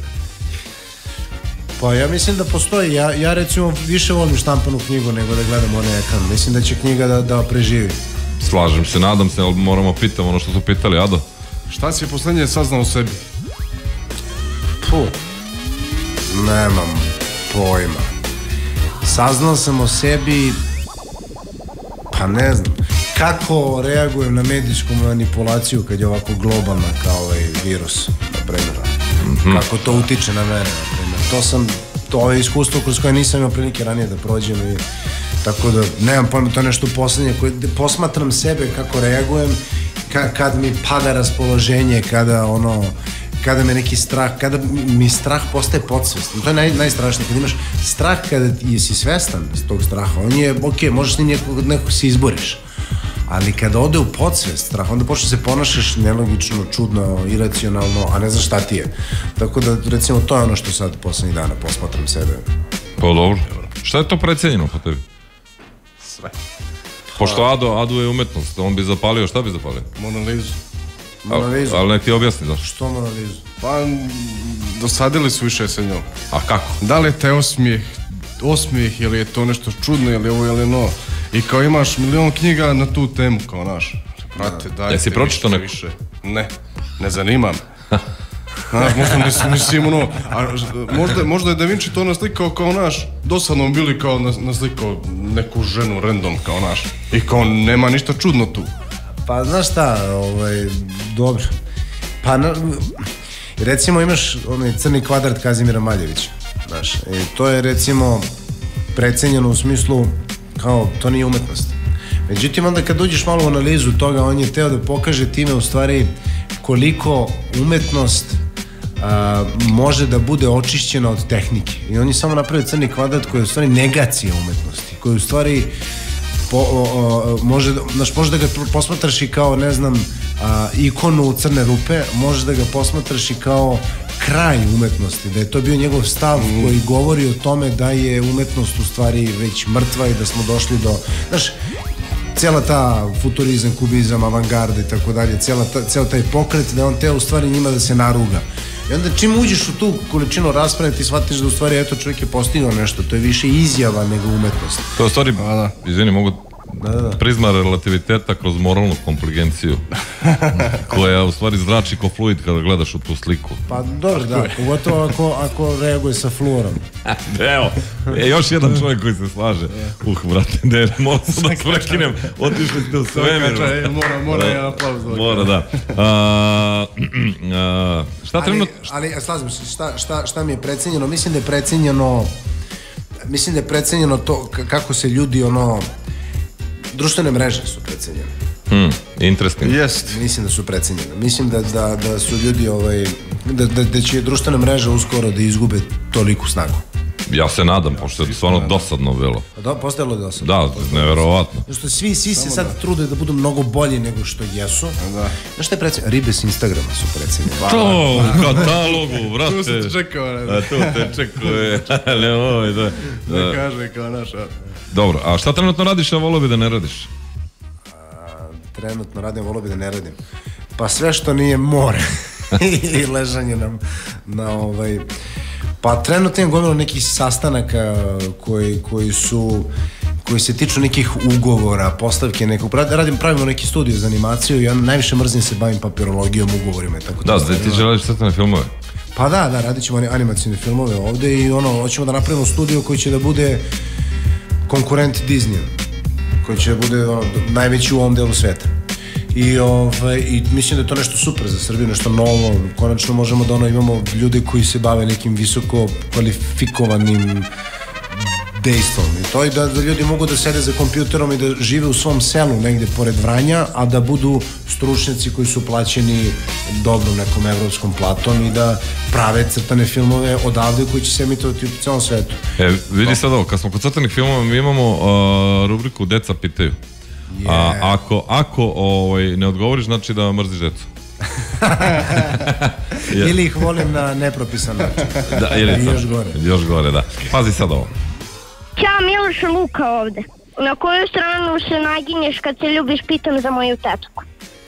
B: Pa ja mislim da postoji, ja, ja recimo više volim štampanu knjigu nego da gledam onaj ekran, mislim da će knjiga da, da preživi.
A: Slažem se, nadam se, ali moramo pitamo ono što su pitali, Ado.
D: Šta si poslednje saznao o sebi?
B: Puh, nemam pojma. Saznao sam o sebi, pa ne znam, kako reagujem na medijsku manipulaciju kad je ovako globalna kao ovaj virus, na primjer. Mm-hmm. Kako to utiče na mene, na primjer. To sam, to je iskustvo kroz koje nisam imao prilike ranije da prođem i tako da, nemam pojma, to je nešto poslednje koje posmatram sebe kako reagujem, ka, kad mi pada raspoloženje, kada ono, kada me neki strah, kada mi strah postaje podsvestan. To je naj, najstrašnije, kad imaš strah kada si svestan tog straha, on je, ok, možeš ti nekog, nekog se izboriš, ali kada ode u podsvest strah, onda počne se ponašaš nelogično, čudno, iracionalno, a ne znaš šta ti je. Tako da, recimo, to je ono što sad poslednjih dana posmatram sebe.
A: Pa dobro. Šta je to precenjeno po tebi?
D: Sve.
A: Pošto Ado, Ado je umetnost, on bi zapalio, šta bi zapalio?
D: Mona Lizu.
B: Mona Lizu.
A: Ali nek ti objasni zašto.
B: Što Mona Lizu?
D: Pa, dosadili su više sa njom.
A: A kako?
D: Da li je te osmijeh, osmijeh, ili je to nešto čudno, ili ovo, ili no. I kao imaš milion knjiga na tu temu, kao naš. Brate, dajte
A: Jesi pročitao neku?
D: više. Ne, ne zanima me. Znaš, možda mislim, mislim, ono, a, možda, možda je Da Vinci to naslikao kao naš, dosadno bili kao nas, naslikao neku ženu random kao naš. I kao nema ništa čudno tu.
B: Pa znaš šta, ovaj, dobro. Pa na, recimo imaš onaj crni kvadrat Kazimira Maljevića, znaš, i to je recimo precenjeno u smislu kao to nije umetnost. Međutim, onda kad uđeš malo u analizu toga, on je teo da pokaže time u stvari koliko umetnost a, može da bude očišćena od tehnike. I on je samo napravio crni kvadrat koji je u stvari negacija umetnosti, koji je u stvari po, o, o, može, znaš, može da ga posmatraš i kao, ne znam, a, ikonu u crne rupe, može da ga posmatraš i kao kraj umetnosti, da je to bio njegov stav mm. koji govori o tome da je umetnost u stvari već mrtva i da smo došli do, znaš, cijela ta futurizam, kubizam, avangarda i tako dalje, cijela ta, cijel taj pokret, da on teo u stvari njima da se naruga. I onda čim uđeš u tu količinu rasprave, ti shvatiš da u stvari eto čovjek je postigao nešto, to je više izjava nego umetnost.
A: To je u stvari,
D: A, da.
A: izvini, mogu
B: Da, da.
A: prizma relativiteta kroz moralnu kompligenciju koja u stvari zrači ko fluid kada gledaš u tu sliku.
B: Pa dobro, da, pogotovo ako, ako reaguje sa fluorom.
A: Evo, e, još jedan čovjek koji se slaže. Uh, brate, ne, moram sam da prekinem, otišli ste u svemir.
D: Mora, mora jedan aplauz.
A: Mora, da. A, a, šta
B: Ali,
A: trenutno...
B: ali slazim se, šta, šta, šta mi je precenjeno? Mislim da je precenjeno, mislim da je precenjeno to k- kako se ljudi, ono, društvene mreže su precenjene.
A: Hmm, interesting.
D: Jest.
B: Mislim da su precenjene. Mislim da, da, da su ljudi, ovaj, da, da, da će društvene mreže uskoro da izgube toliku snagu.
A: Ja se nadam, pošto je stvarno dosadno bilo.
B: A da, postajalo je dosadno.
A: Da, neverovatno.
B: Zato svi, svi se sad trude da budu mnogo bolji nego što jesu.
D: Da.
B: Znaš šta je precenjeno? Ribe s Instagrama su precenjene.
A: To, u katalogu, brate.
D: Tu sam te čekao, ne.
A: A tu te čekao, ne ovoj, da.
D: Da kaže kao naša.
A: Dobro, a šta trenutno radiš, a volio bi da ne radiš?
B: trenutno radim, volio bi da ne radim. Pa sve što nije more i ležanje na, na ovaj... Pa trenutno imam gomilu nekih sastanaka koji, koji su koji se tiču nekih ugovora, postavke nekog, radim, pravimo neki studij za animaciju i ja najviše mrzim se bavim papirologijom, ugovorima i tako.
A: Da, da ti želiš crtane filmove?
B: Pa da, da, radit ćemo animacijne filmove ovde i ono, hoćemo da napravimo studiju koji će da bude konkurent Disneya, koji će da bude ono, najveći u ovom delu sveta. I, ovaj, i mislim da je to nešto super za Srbiju, nešto novo, konačno možemo da ono, imamo ljude koji se bave nekim visoko kvalifikovanim dejstvom i to i da, da ljudi mogu da sede za kompjuterom i da žive u svom selu negde pored Vranja, a da budu stručnjaci koji su plaćeni dobrom nekom evropskom platom i da prave crtane filmove odavde koji će se emitovati u celom svetu.
A: E, vidi sad ovo, kad smo kod crtanih filmova mi imamo uh, rubriku Deca pitaju. Yeah. A, ako ako ovaj, ne odgovoriš, znači da mrziš decu.
B: Ili ih volim na nepropisan način.
A: Da, ili
B: još gore.
A: Još gore, da. Pazi sad ovo.
E: Ćao, Miloš, Luka ovde. Na koju stranu se naginješ kad se ljubiš, pitam za moju tetku.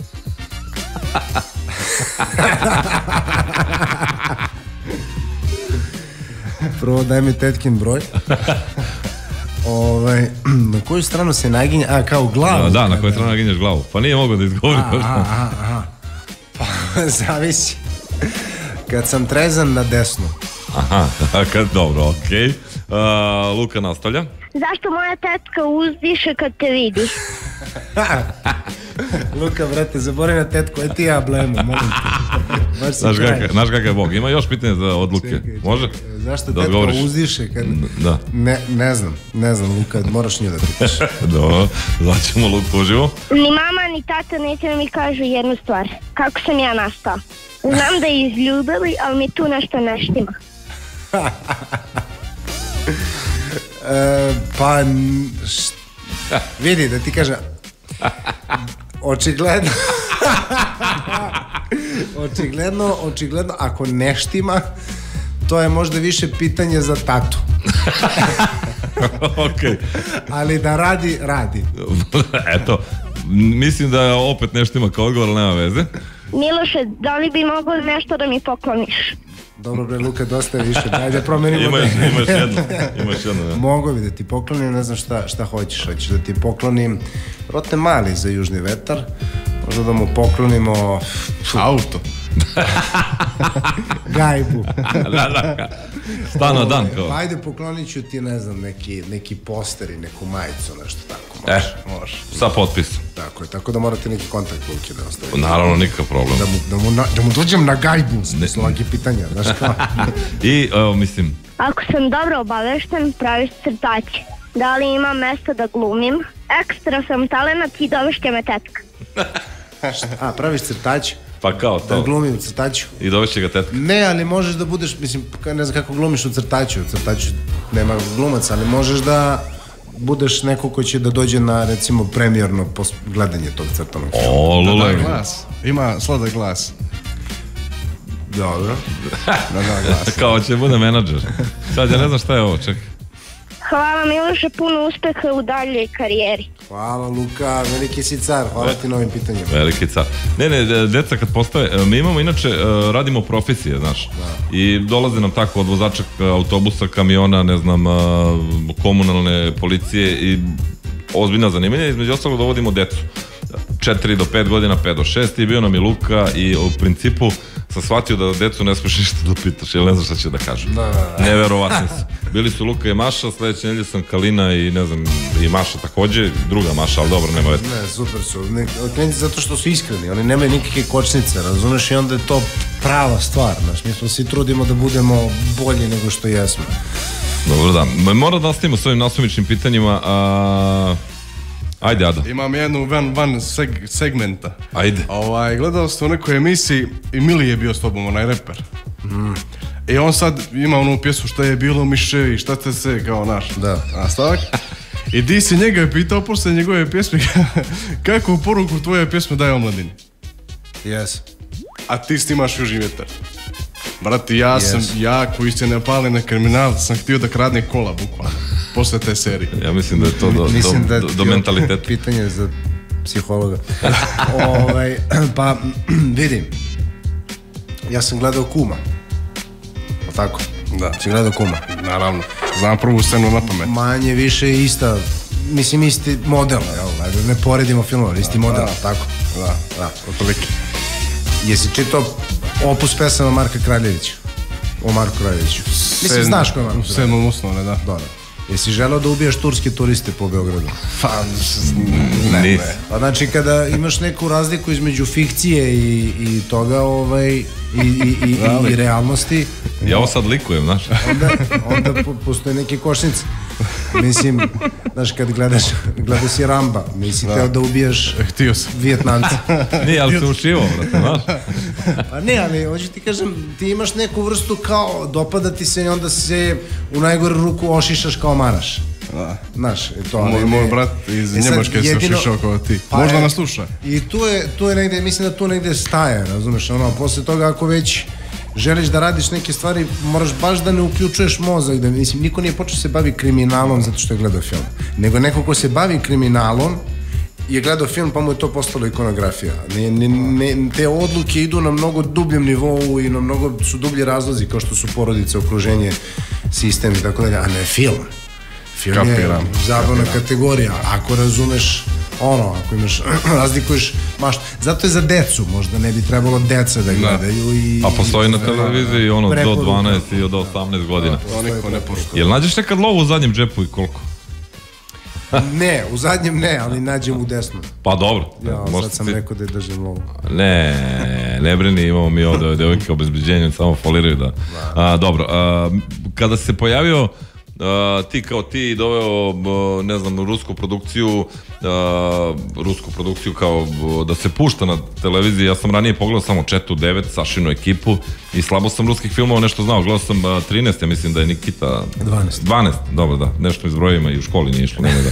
B: Prvo daj mi tetkin broj. Ovaj, na koju stranu se naginje? A, kao glavu?
A: Da, da, na koju stranu naginješ glavu. Pa nije mogao da izgovori.
B: Aha, aha, aha. Pa, zavisi. Kad sam trezan, na desnu.
A: Aha, kad, dobro, okej. Okay. Uh, Luka nastavlja.
E: Zašto moja tetka uzdiše kad te vidi?
B: Luka, brate, zaboravi na tetku, aj ti ja blemu, molim te.
A: Znaš kakav, znaš kakav je Bog. Ima još pitanje za od Luke.
B: Čekaj,
A: može?
B: Zašto
A: da
B: tetka
A: odgovoriš?
B: uzdiše kad...
A: Da.
B: Ne, ne znam, ne znam, Luka, moraš nju da pitaš.
A: Dobro, zvaćemo Luku uživo.
E: Ni mama, ni tata neće da mi kažu jednu stvar. Kako sam ja nastao. Znam da je iz ljubavi, ali mi tu nešto ne štima.
B: e, pa... Št, vidi, da ti kažem... Očigledno... očigledno, očigledno, ako ne štima, to je možda više pitanje za tatu.
A: Okej.
B: Ali da radi, radi.
A: Eto, mislim da opet nešto ima kao odgovor, ali nema veze.
E: Miloše, da li bi mogao nešto da mi pokloniš?
B: Dobro bre, Luka, dosta je više. Ajde, promenimo.
A: Imaš, imaš jedno. Imaš jedno, ja.
B: Mogu bi da ti poklonim, ne znam šta, šta hoćeš. Hoćeš da ti poklonim rote mali za južni vetar. Možda da mu poklonimo...
D: Auto.
B: Gajbu.
A: Da, da. Stano dan kao.
B: Ajde, poklonit ću ti, ne znam, neki, neki poster i neku majicu, nešto tako.
A: E,
B: Može, može.
A: sa potpisom.
B: Tako je, tako da morate neki kontakt Luke da ostavite.
A: Naravno, nikakav problem.
B: Da mu, da mu, na, da mu dođem na gajbu, smislu ovakve pitanja, znaš kao.
A: I, evo, mislim...
E: Ako sam dobro obavešten, praviš crtaće. Da li ima mesta da glumim? Ekstra sam talenat i dovešće me tetka.
B: A, praviš crtač?
A: Pa kao to.
B: Da glumim u crtaču?
A: I dovešće ga tetka.
B: Ne, ali možeš da budeš, mislim, ne znam kako glumiš u crtaču, u crtaču nema glumaca, ali možeš da budeš neko ko će da dođe na, recimo, premijerno gledanje tog crtanog filma.
A: O, lule.
D: Da da glas. Ima sladak glas.
B: Dobro. Da da glas.
A: Kao će bude menadžer. Sad ja ne znam šta je ovo, čekaj.
E: Hvala Miloše, puno uspeha u daljoj karijeri.
B: Hvala Luka, veliki si car, hvala ti na ovim pitanjima.
A: Veliki car. Ne, ne, deca kad postave, mi imamo inače, radimo profesije, znaš, da. I dolaze nam tako od vozača autobusa, kamiona, ne znam, komunalne policije i ozbiljna zanimanja, između ostalog dovodimo decu. četiri do pet godina, pet do šest i bio nam je Luka i u principu sam shvatio da decu ne smiješ ništa da pitaš, jer ne znam šta će da kažu. Da, da, da. Neverovatni su. Bili su Luka i Maša, sledeće nedelje sam Kalina i ne znam, i Maša takođe, druga Maša, ali dobro, nema veze.
B: Ne, super su. Klijenti zato što su iskreni, oni nemaju nikakve kočnice, razumeš, i onda je to prava stvar, znaš, mi smo svi trudimo da budemo bolji nego što jesmo.
A: Dobro, da. Mora da nastavimo s ovim nasumičnim pitanjima, a... Ajde, Ado.
D: Imam jednu van, van seg, segmenta.
A: Ajde.
D: Ovaj, gledao sam u nekoj emisiji i Mili je bio s tobom, onaj reper. Mm. I on sad ima onu pjesmu šta je bilo miševi, šta ste se, kao naš.
B: Da.
D: Nastavak. I di si njega je pitao posle njegove pjesme kakvu poruku tvoje pjesme daje omladini.
B: Yes.
D: A ti snimaš južni vjetar. Brati, ja yes. sam, ja koji se ne pali na kriminal, sam htio da kradne kola, bukvalno. Posle te serije.
A: Ja mislim da je to do, do,
B: da
A: do, do mentaliteta.
B: Pitanje za psihologa. ovaj, pa, vidim, ja sam gledao Kuma. O tako?
D: Da.
B: Si gledao Kuma?
D: Naravno. Znam prvu scenu na pamet.
B: Manje više ista, mislim isti model, jel? Ajde, ne poredimo filmove, isti model, tako?
D: Da, da, otprilike.
B: Jesi čitao opus pesama Marka Kraljevića? O Marku Kraljeviću. Mislim, znaš ko je Marko Kraljević?
D: Sedmom uslovne, da.
B: Dobro. Jesi želeo da ubijaš turske turiste po Beogradu?
D: Pa, ne, ne.
B: Pa znači, kada imaš neku razliku između fikcije i, i toga, ovaj, i, i, i, i, i realnosti...
A: Ja ovo sad likujem, znaš.
B: Onda, onda po, postoje neke košnice. Mislim, znaš, kad gledaš, gledaš si Ramba, nisi teo da ubijaš
D: Htio sam.
B: Vijetnamca.
A: Nije, ali se ušivo, brate, znaš.
B: Pa ne, ali hoću ti kažem, ti imaš neku vrstu kao dopada ti se i onda se u najgoru ruku ošišaš kao maraš.
D: Da.
B: Znaš, to, ali
D: Moj,
B: ne-
D: moj brat iz
B: E sad,
D: Njemačke se
B: jedino-
D: ošišao kao ti.
B: Pa
D: Možda
B: je-
D: nas sluša.
B: I tu je, tu je negde, mislim da tu negde staje, razumeš, ono, posle toga ako već želiš da radiš neke stvari, moraš baš da ne uključuješ mozak, da, mislim, niko nije počeo se bavi kriminalom zato što je gledao film, nego neko ko se bavi kriminalom je gledao film pa mu je to postalo ikonografija. Ne, ne, ne, te odluke idu na mnogo dubljem nivou i na mnogo su dublji razlozi kao što su porodice, okruženje, sistem i tako dalje, a ne film. Film
D: Kapiram,
B: je zabavna kategorija, ako razumeš ono, ako imaš, razlikuješ maštu. Zato je za decu, možda ne bi trebalo deca da gledaju i...
A: A postoji na televiziji ono do
B: Preporuka.
A: dvanaest i do osamnaest godina.
D: To niko ne poštuje.
A: Jel nađeš nekad lovu u zadnjem džepu i koliko?
B: Ne, u zadnjem ne, ali nađem u desnom.
A: Pa dobro.
B: Ja,
A: možda
B: sad sam
A: ti-
B: rekao da je držim lovu.
A: Ne, ne brini, imamo mi ovde devojke obezbeđenja, samo foliraju da... A, dobro, a, kada se pojavio a, ti kao ti doveo, b, ne znam, rusku produkciju, a, rusku produkciju kao b, da se pušta na televiziji, ja sam ranije pogledao samo Četu devet, Sašinu ekipu i slabo sam ruskih filmova nešto znao, gledao sam a, trinaest, ja mislim da je Nikita...
B: dvanaest.
A: dvanaest, dobro, da, nešto iz brojima i u školi nije išlo, nema da...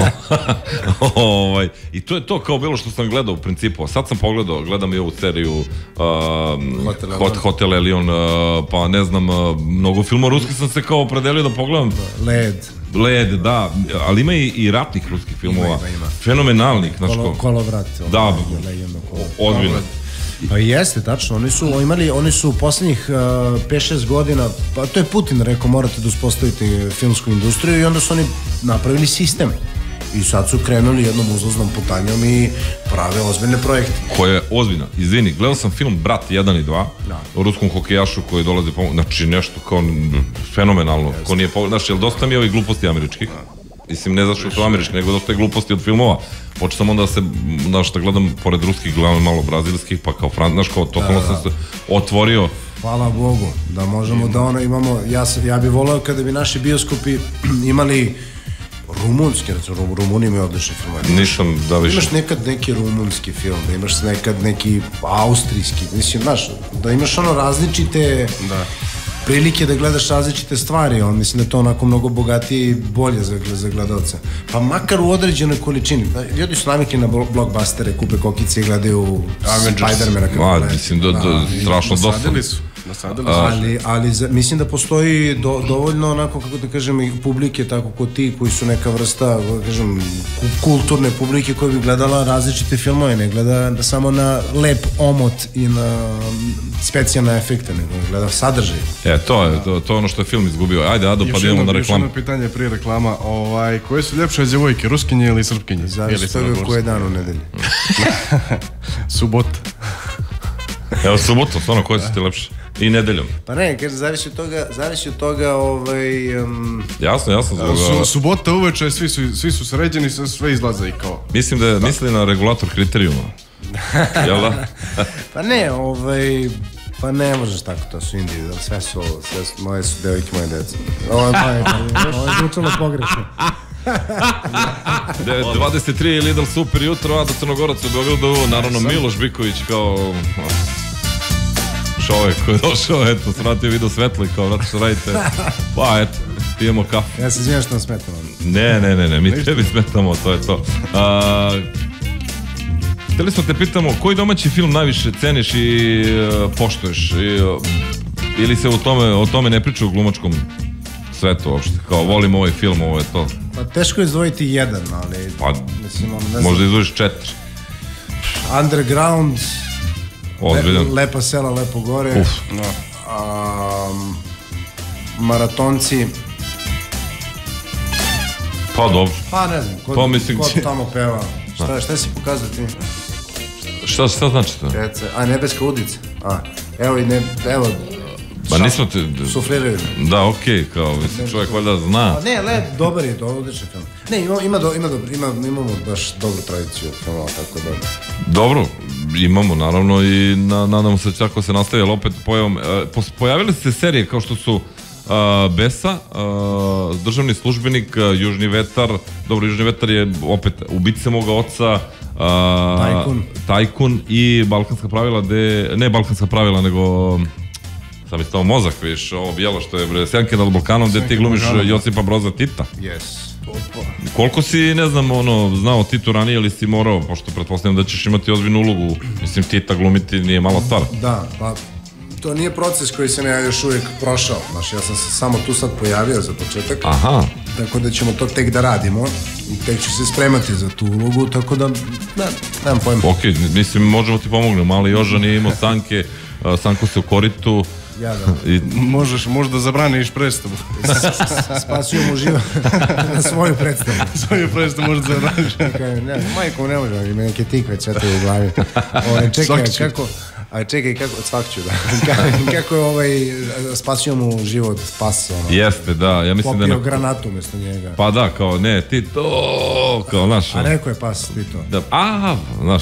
A: ovaj, I to je to kao bilo što sam gledao u principu, a sad sam pogledao, gledam i ovu seriju uh,
B: Hotel
A: Hot, Hotel Elion, uh, pa ne znam, uh, mnogo filmova ruskih sam se kao opredelio da pogledam.
B: Led,
A: Led, da, ali ima i, i ratnih ruskih filmova,
B: Ima, ima, ima.
A: fenomenalnih, znaš
B: kolo,
A: ko,
B: kolovrat.
A: Da,
B: ono, legenda kolovrat.
A: ozbiljno.
B: Pa jeste, tačno, oni su imali, oni su u poslednjih uh, pet šest godina, pa to je Putin rekao, morate da uspostavite filmsku industriju i onda su oni napravili sistem. I sad su krenuli jednom uzlaznom putanjom i prave ozbiljne projekte.
A: Koja je ozbiljna. Izvini, gledao sam film Brat jedan i dva o ruskom hokejašu koji dolazi pomoć, znači nešto kao fenomenalno, ko nije pomoć, znači, jel dosta mi je ovih gluposti američkih? Mislim, ne zašto su američki, nego dosta je gluposti od filmova. Počeo sam onda da se, znaš, da gledam pored ruskih, gledam malo brazilskih, pa kao Fran, znaš, kao totalno sam se otvorio.
B: Hvala Bogu da možemo da ono imamo, ja, sam, ja bih voleo kada bi naši bioskopi imali rumunski, recimo, Rum, Rumuni imaju odlične filmove.
A: Nisam da više...
B: Imaš nekad neki rumunski film, da imaš nekad neki austrijski, mislim, znaš, da imaš ono različite
D: Da.
B: prilike da gledaš različite stvari, on mislim da je to onako mnogo bogatije i bolje za, za gledalce. Pa makar u određenoj količini. Ljudi su navikli na blockbustere, kupe kokice i gledaju Spider-mana kako
A: A,
B: gledaju.
A: mislim, do, do, strašno dosta.
D: Nasadili su. Nasadili su.
B: Ali, ali za, mislim da postoji do, dovoljno onako, kako da kažem, i publike tako kod ti koji su neka vrsta, kako da kažem, ku- kulturne publike koja bi gledala različite filmove, ne gleda da samo na lep omot i na specijalne efekte, nego gleda sadržaj.
A: E, to je, to, to je ono što je film izgubio. Ajde, Ado, pa
D: Još
A: da idemo
D: jedno,
A: na
D: još
A: reklamu.
D: jedno pitanje prije reklama. Ovaj, koje su ljepše djevojke, ruskinje ili srpkinje?
B: Zavisi od toga koje je dan u nedelji.
D: Subota.
A: Evo, subotom, stvarno, koje su ti lepše? I nedeljom.
B: Pa ne, kaže, zavisi od toga, zavisi od toga, ovaj... Um,
A: Jasno, jasno. Zbog,
D: Su, subota uveče, svi su, svi su sređeni, sve- sve izlaze i kao.
A: mislim da je misli na regulator kriterijuma. Jel da?
B: pa ne, ovaj... Pa ne možeš tako, to su individualno, sve su, sve su, moje su devojke, moje deca. Ovo je moje, ovo je zvučalo pogrešno.
A: devet dvadeset tri Lidl super jutro, Ado Crnogorac u Beogradu, naravno Miloš Biković kao čovjek koji je došao, eto, svratio video svetlo i kao, vrati što radite, pa eto, pijemo kafu.
B: Ja se izvijem što vam smetam.
A: Ne, ne, ne, ne, mi tebi smetamo, to je to. A, htjeli smo te pitamo, koji domaći film najviše ceniš i uh, poštuješ? I, uh, ili se o tome, o tome ne priča u glumačkom svetu uopšte? Kao, volim ovaj film, ovo je to.
B: Pa teško je izdvojiti jedan, ali...
A: Pa,
B: mislim, ne znam.
A: možda izdvojiš četiri.
B: Underground,
A: Ozbiljan.
B: le, Lepa sela, lepo gore.
A: Uf.
B: No. A, maratonci.
A: Pa dobro.
B: Pa ne znam, ko,
A: Pa, mislim,
B: ko
A: će-
B: tamo peva. Šta, šta si pokazao ti?
A: Šta, šta znači to?
B: Rece, a Nebeska udica. A, evo i ne, evo.
A: Ba nismo te...
B: Sufliraju.
A: Da, okej, kao, mislim, čovjek valjda zna.
B: A ne, le, dobar je to, odličan film. Ne, ima, ima, do, ima, dobro, ima, imamo baš dobru tradiciju filmova, tako da...
A: Dobro, imamo naravno i na, nadamo se čako se nastavi, ali opet pojavom, e, pos- pojavile su se serije kao što su uh, Besa, uh, Državni službenik, uh, Južni vetar, dobro, Južni vetar je opet Ubice moga oca, uh,
B: Tajkun.
A: Tajkun i Balkanska pravila, de, ne Balkanska pravila, nego... Sam istao mozak, viš, ovo bijelo što je bre, Sjanke nad Balkanom, gde ti glumiš Josipa Broza Tita.
B: Yes.
A: Koliko si, ne znam, ono, znao Titu ranije ili si morao, pošto pretpostavljam da ćeš imati ozbiljnu ulogu, mislim, Tita glumiti nije malo stvar.
B: Da, pa to nije proces koji sam ja još uvijek prošao. Znaš, ja sam se samo tu sad pojavio za početak.
A: Aha.
B: Tako da ćemo to tek da radimo i tek ću se spremati za tu ulogu, tako da, da, nemam pojma.
A: Ok, mislim, možemo ti pomognemo, ali Jožan je imao Sanke, uh, Sanko se u koritu.
B: Ja da.
A: I,
D: Možeš možda zabraniš predstavu.
B: Spasio mu život na svoju predstavu.
D: Svoju predstavu možda zabraniš.
B: Kaj, ne, majko ne može, ima neke tikve cvete u glavi. Ove, čekaj,
D: Svaki ću.
B: kako... A čekaj, kako, svak ću, da. Ka- kako je ovaj, spasio mu život, spas, ono.
A: jeste, da, ja mislim da...
B: Popio
A: Ne,
B: granatu umjesto njega.
A: pa da, kao, ne, ti to, kao, znaš...
B: A rekao je pas, ti to.
A: Da, a, znaš.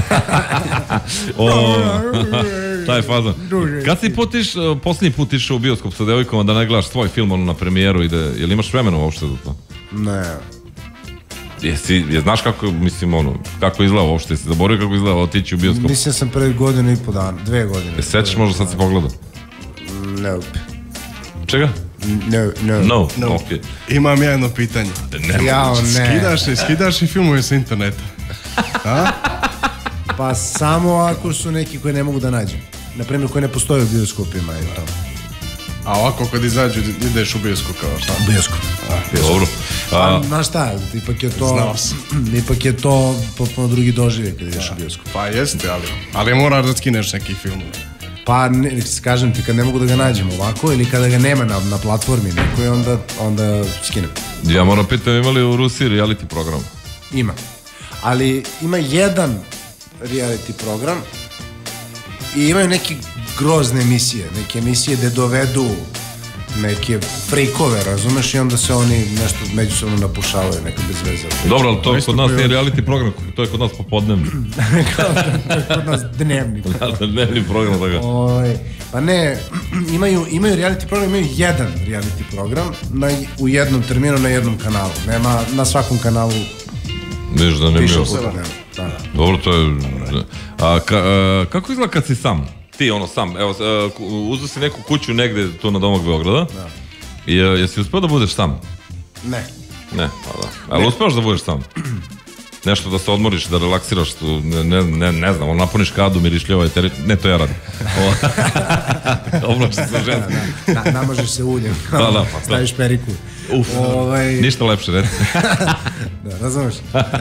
A: o, taj fazon. Kad si put iš, posljednji put išao u bioskop sa devojkama da ne gledaš svoj film ono na premijeru i da, jel imaš vremena uopšte za to?
B: Ne.
A: Jesi, je, znaš kako, mislim, ono, kako izgleda uopšte, jesi zaboravio kako izgleda otići u bioskop?
B: Mislim sam pred godinu i po dana, dve godine.
A: E, sećaš možda sad si pogledao?
B: Nope.
A: Čega?
B: No, no.
A: No,
D: No.
A: okej.
D: Imam ja jedno pitanje.
A: Ne,
B: Jao, ne.
D: Skidaš li, skidaš li filmove sa interneta?
B: Pa samo ako su neki koji ne mogu da nađem. Naprimjer, koji ne postoje u bioskopima i to.
D: A ovako kad izađu ideš u bioskop kao šta?
B: Bioskop.
A: dobro.
B: Pa,
A: A,
B: znaš šta, ipak je to...
D: Znao sam.
B: Ipak je to potpuno drugi doživljaj kad ideš u bioskop.
D: Pa jeste, ali, ali moraš da skineš neki film.
B: Pa, ne, kažem ti, kad ne mogu da ga nađem ovako ili kada ga nema na, na platformi nekoj, onda, onda skinem.
A: ja moram pitam, imali u Rusiji reality program?
B: Ima. Ali ima jedan reality program i imaju neke grozne emisije, neke emisije gde dovedu neke frikove, razumeš, i onda se oni nešto međusobno napušavaju, neka bez veze.
A: Dobro, ali to kod nas nije reality program, to je kod nas popodnevni.
B: Kod nas dnevnik.
A: Dnevni program, tako.
B: Oj, pa ne, imaju, imaju reality program, imaju jedan reality program na, u jednom terminu na jednom kanalu. Nema na svakom kanalu
A: Viš da ne
B: više
A: bio.
B: puta. nema. Da, da.
A: Dobro, to je... A, ka, a, kako izgleda kad si sam? Ti, ono, sam, evo, a, ku- uzeo si neku kuću negde tu na domak Beograda. Da. I, a, jesi uspeo da budeš sam?
B: Ne.
A: Ne, pa da. Ali uspeoš da budeš sam? Nešto da se odmoriš, da relaksiraš, tu, ne, ne, ne, ne znam, ono, napuniš kadu, mirišljava eteri... Ne, to ja radim. Oblači se ženski.
B: Na, namažeš se uljem.
A: Da, da, pa,
B: Staviš periku.
A: Uf,
B: Ovaj,
A: ništa lepše, reci.
B: da, razumeš?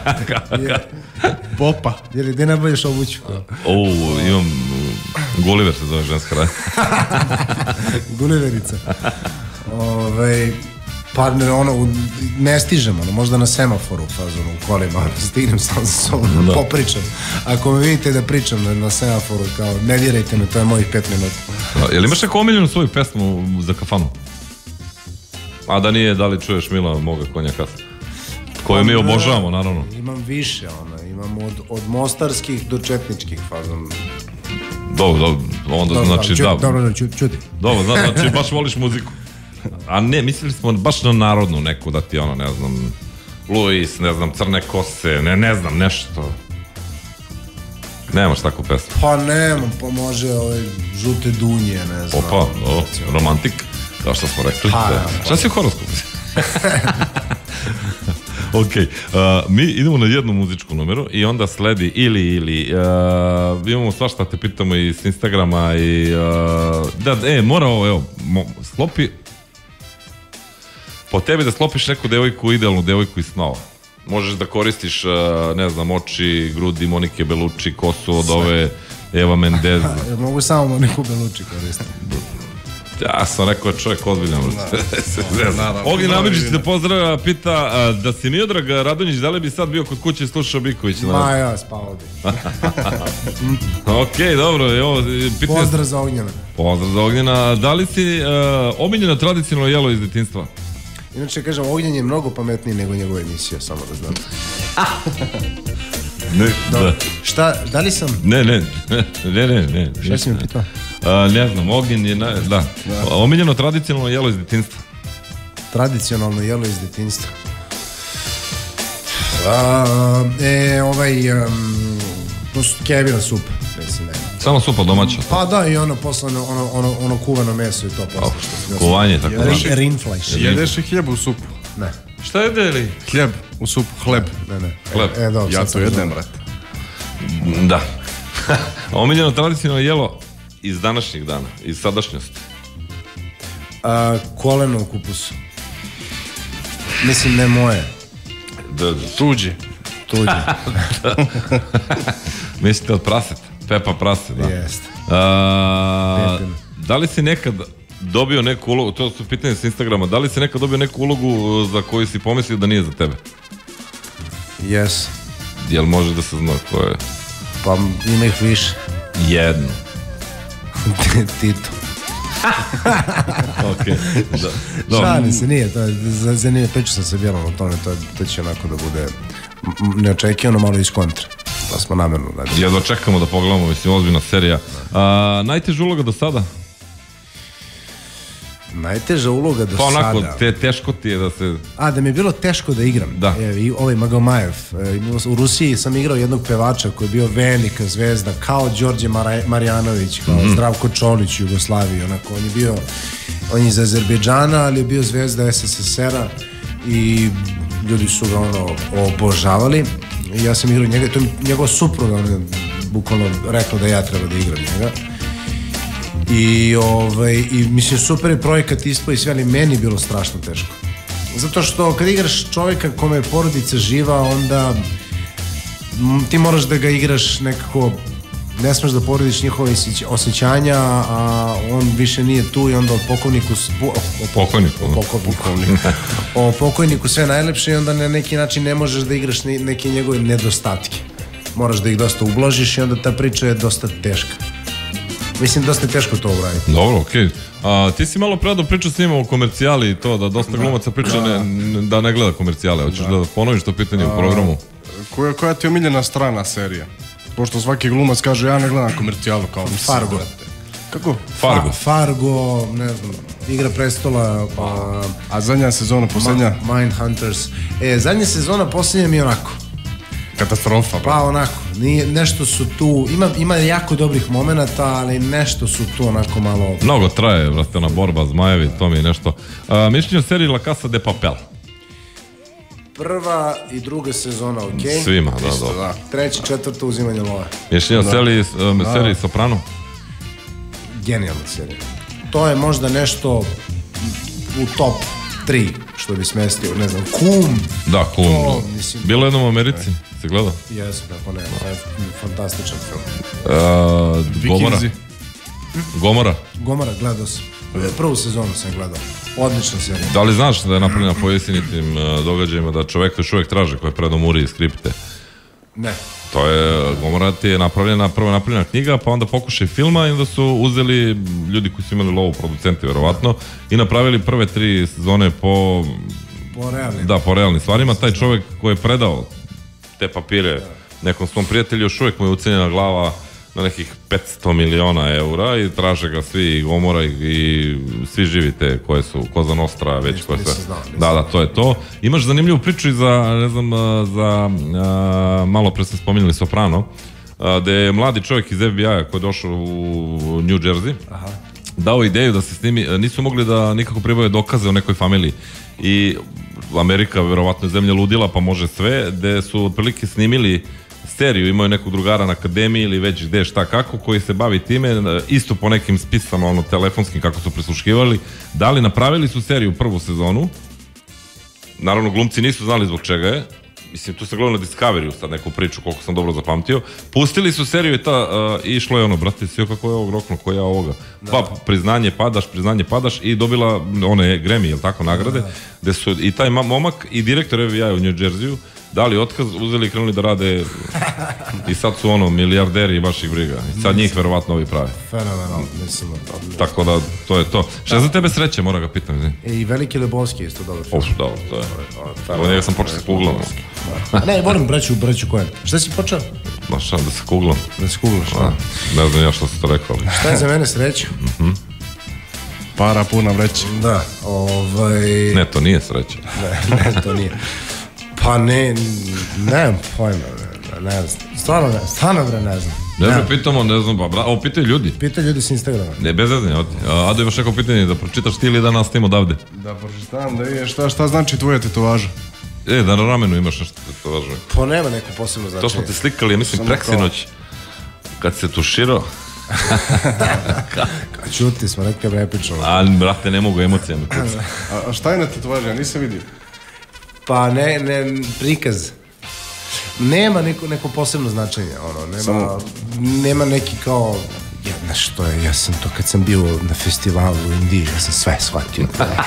D: Popa.
B: Jer gdje najbolješ obuću?
A: O, imam... uh, Gulliver se zove ženska rada.
B: Guliverica. Ovaj, pa ne, ono, u- ne stižem, ono, možda na semaforu fazonu u kolima, stignem sam za sobom,
A: Da.
B: popričam. Ako me vidite da pričam na, na semaforu, kao, ne dirajte me, to je mojih pet minuta.
A: A, jel imaš neku omiljenu svoju pesmu za kafanu? A da nije, da li čuješ Mila moga konja kasa? Koju mi obožavamo, naravno.
B: Imam više, ono, imam od, od mostarskih do četničkih fazon.
A: Dobro, dobro, onda
B: Dobro,
A: znači
B: čuti,
A: da.
B: Dobro, da, čuti. čuti.
A: Dobro, zna- znači baš voliš muziku. A ne, mislili smo baš na narodnu neku da ti ono, ne znam, Luis, ne znam, Crne kose, ne, ne znam, nešto. Nemaš takvu pesmu.
B: Pa nemam, pa može ove žute dunje, ne znam.
A: Opa, o, romantik, kao što smo rekli.
B: Pa,
A: Da.
B: da.
A: Šta si u horoskopu? Ok, uh, mi idemo na jednu muzičku numeru i onda sledi ili ili uh, imamo svašta te pitamo i s Instagrama i uh, da, e, mora ovo, evo, mo, sklopi po tebi da sklopiš neku devojku, idealnu devojku iz snova. Možeš da koristiš, ne znam, oči, grudi Monike Bellucci, kosu od ove Eva Mendez.
B: Mogu samo Moniku Bellucci koristiti.
A: Ja sam rekao čovjek ozbiljan. Ognjen Amidžić te pozdravlja, pita da si Miodrag Radonjić, da li bi sad bio kod kuće i slušao Bikovića?
B: Ma ja, spavao bi.
A: Ok, dobro.
B: Pozdrav za Ognjena.
A: Pozdrav za Ognjena. Da li si omiljeno tradicionalno jelo iz detinjstva?
B: Inače, kažem, Ognjen je mnogo pametniji nego njegova emisija, samo da znate.
A: Ne, da.
B: Šta, da li sam?
A: Ne, ne, ne, ne, ne.
B: Šta si mi pitao?
A: Ne znam, Ognjen je, da. Omiljeno tradicionalno jelo iz detinjstva.
B: Tradicionalno jelo iz detinjstva. E, ovaj, kevina sup, mislim, ne.
A: Samo supa domaća?
B: Pa da, i ono poslano, ono, ono, ono kuvano meso i to posle.
A: Kuvanje, tako da.
B: Rinflajš.
D: Jedeš i hljeb u supu?
B: Ne.
A: Šta jede li?
D: Hljeb u supu, hleb.
B: Ne, ne.
A: Hleb.
B: E, dobro,
D: ja to jedem, brate.
A: Da. Omiljeno tradicionalno jelo iz današnjih dana, iz sadašnjosti.
B: A, koleno u kupusu. Mislim, ne moje.
A: Da,
D: tuđi.
B: Tuđi.
A: Mislite od praseta? Pepa Prase, da.
B: Jeste.
A: Da li si nekad dobio neku ulogu, to su pitanje s Instagrama, da li si nekad dobio neku ulogu za koju si pomislio da nije za tebe?
B: Jes.
A: Jel može da se zna ko je?
B: Pa ima ih više.
A: Jedno.
B: Tito.
A: Ok.
B: Šalim se, nije, to je zanimljivo, pričao sam se Bjelom o tome, to će onako da bude neočekivano malo iz kontra. To smo namjerno radili.
A: Jedno čekamo da pogledamo, mislim, ozbiljna serija. Najteža uloga do sada?
B: Najteža uloga do sada?
A: Pa onako, teško ti je da se...
B: A, da mi je bilo teško da igram.
A: Da.
B: I ovaj Magomajev. U Rusiji sam igrao jednog pevača koji je bio velika zvezda, kao Đorđe Marjanović, kao Zdravko Čolić u Jugoslaviji. Onako, on je bio, on je iz Azerbejdžana, ali je bio zvezda es es es er a i ljudi su ga ono obožavali. I ja sam igrao njega, to je njegov supruga, on je bukvalno rekao da ja treba da igram njega. I, ovaj, i mislim, super je projekat ispao i sve, ali meni je bilo strašno teško. Zato što kad igraš čovjeka kome je porodica živa, onda ti moraš da ga igraš nekako, ne smeš da porediš njihove osjećanja, a on više nije tu i onda o pokojniku...
A: O pokojniku.
B: O pokojniku sve najlepše i onda na neki način ne možeš da igraš neke njegove nedostatke. Moraš da ih dosta ublažiš i onda ta priča je dosta teška. Mislim, dosta je teško to uraditi.
A: Dobro, okej. Ti si malo prado pričao s njima o komercijali i to, da dosta glumaca priča da ne gleda komercijale. Hoćeš da ponoviš to pitanje u programu?
D: Koja ti je omiljena strana serija? Pošto svaki glumac kaže, ja ne gledam komercijalu kao...
B: Fargo.
D: Kako?
A: Fargo.
B: Fargo, ne znam, Igra prestola.
D: A zadnja sezona, posljednja?
B: Mindhunters. E, zadnja sezona, posljednja mi je onako.
D: Katastrofa.
B: Pa onako, nešto su tu, ima jako dobrih momenata, ali nešto su tu onako malo...
A: Mnogo traje, vrste, ona borba, zmajevi, to mi je nešto. Mišljenje o seriji La Casa de Papel?
B: Prva i druga sezona, ok?
A: Svima, da, dobro.
B: Treća, četvrta, uzimanje love.
A: Mišljenje o seriji Soprano?
B: Genijalna serija. To je možda nešto u top tri, što bi smestio, ne znam, Kum.
A: Da, Kum. Bilo jednom u Americi, si gledao?
B: Jesu, kako ne, fantastičan film.
A: Gomora? Gomora?
B: Gomora, gledao sam. Prvu sezonu sam gledao. Odlična serija.
A: Da li znaš da je napravljena po istinitim događajima da čovek još uvijek traže koje predo Muri skripte?
B: Ne.
A: To je, Gomora ti je napravljena, prvo napravljena knjiga, pa onda pokušaj filma i onda su uzeli ljudi koji su imali lovu, producenti verovatno, i napravili prve tri sezone po...
B: Po realnim.
A: Da, po realnim stvarima. Taj čovjek koji je predao te papire nekom svom prijatelju, još uvijek mu je ucenjena glava na nekih petsto miliona eura i traže ga svi, i Gomora i svi živi te koje su Koza Nostra, već koje sve. Da, da, to je to. Imaš zanimljivu priču i za, ne znam, za, malo pre ste spominjali Soprano, gde je mladi čovjek iz ef be i-a koji je došao u New Jersey, dao ideju da se snimi, nisu mogli da nikako pribave dokaze o nekoj familiji i Amerika verovatno je zemlja ludila pa može sve, gde su otprilike snimili seriju, imaju nekog drugara na akademiji ili već gde šta kako, koji se bavi time, isto po nekim spisama, ono, telefonskim kako su prisluškivali, dali, napravili su seriju prvu sezonu naravno glumci nisu znali zbog čega je, mislim, tu sam gledao na Discoveryu sad neku priču, koliko sam dobro zapamtio. Pustili su seriju i ta, uh, i išlo je ono, brate, sve kako je ovog rokno, ko ja ovoga. Da. Pa, priznanje padaš, priznanje padaš i dobila one Grammy, jel tako, nagrade, da. Gde su i taj momak i direktor F B I-a u New Jerseyu dali otkaz, uzeli i krenuli da rade i sad su ono, milijarderi i baš ih briga. I sad njih verovatno ovi pravi.
B: Fenomenalno, mislim.
A: Tako da, to je to. Šta je za tebe sreće, mora ga pitam. Ne?
B: I Veliki Lebowski isto dobro.
A: Uf, dobro, to je. Ovo njega sam počeo se kuglam.
B: Ne, volim braću, braću Coen. Šta si počeo?
A: Ma šta, da se kuglam.
B: Da se kuglaš, da.
A: Ne znam ja što si to rekao.
B: Šta je za mene sreća?
A: Mhm.
D: Para puna vreća.
B: Da, ovaj...
A: Ne, to nije sreća.
B: Ne, ne, to nije. Pa ne, nemam pojma, ne, ne znam, stvarno ne, stvarno bre ne znam.
A: Ne znam, pitamo, ne znam, ba, ovo pitaju ljudi.
B: Pitaju ljudi s Instagrama.
A: Ne, bez zezanja, oti. Ado, imaš neko pitanje da pročitaš ti ili da nastavimo odavde?
D: Da pročitam, da vidješ šta, šta znači tvoja tetovaža.
A: E, da na ramenu imaš nešto tetovaža.
B: Pa nema neko posebno značenje.
A: To smo te slikali, ja mislim, preksinoć, kad se tuširao.
B: Čuti smo, nekaj ne pričamo.
A: A, brate, ne mogu emocijama.
D: A, a šta je na tetovaži, ja nisam vidio.
B: Pa ne, ne, prikaz. Nema neko, neko posebno značenje, ono, nema, Samo... nema neki kao, ja, znaš što je, ja sam to kad sam bio na festivalu u Indiji, ja sam sve shvatio.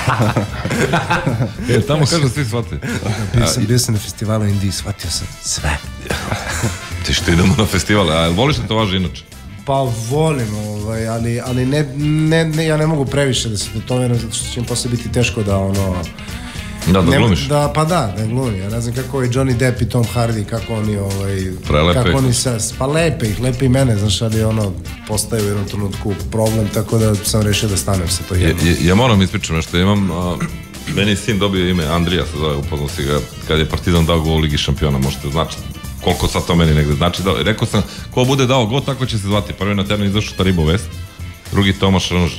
A: E, tamo kažu svi shvatio.
B: Bio sam, bio sam na festivalu u Indiji, shvatio sam sve.
A: Ti što idemo na festival, a voliš li to važi inače?
B: Pa volim, ovaj, ali, ali ne, ne, ne, ja ne mogu previše da se tetoviram, zato što će im posle biti teško da, ono,
A: Da, da glumiš?
B: Da, pa da, da glumi. Ja ne znam kako je Johnny Depp i Tom Hardy, kako oni, ovaj...
A: Prelepe
B: kako oni sa, pa lepe ih, lepe i mene, znaš, ali ono, postaju u jednom trenutku problem, tako da sam rešio da stanem sa to jedno.
A: Ja, ja moram ispričati nešto, imam, a, meni sin dobio ime, Andrija se zove, upoznao si ga, kad je Partizan dao gol u Ligi šampiona, možete znači koliko sad to meni negde znači, da, rekao sam, ko bude dao gol, tako će se zvati, prvi na teren izašao Taribo Vest, drugi Tomaš Ranža.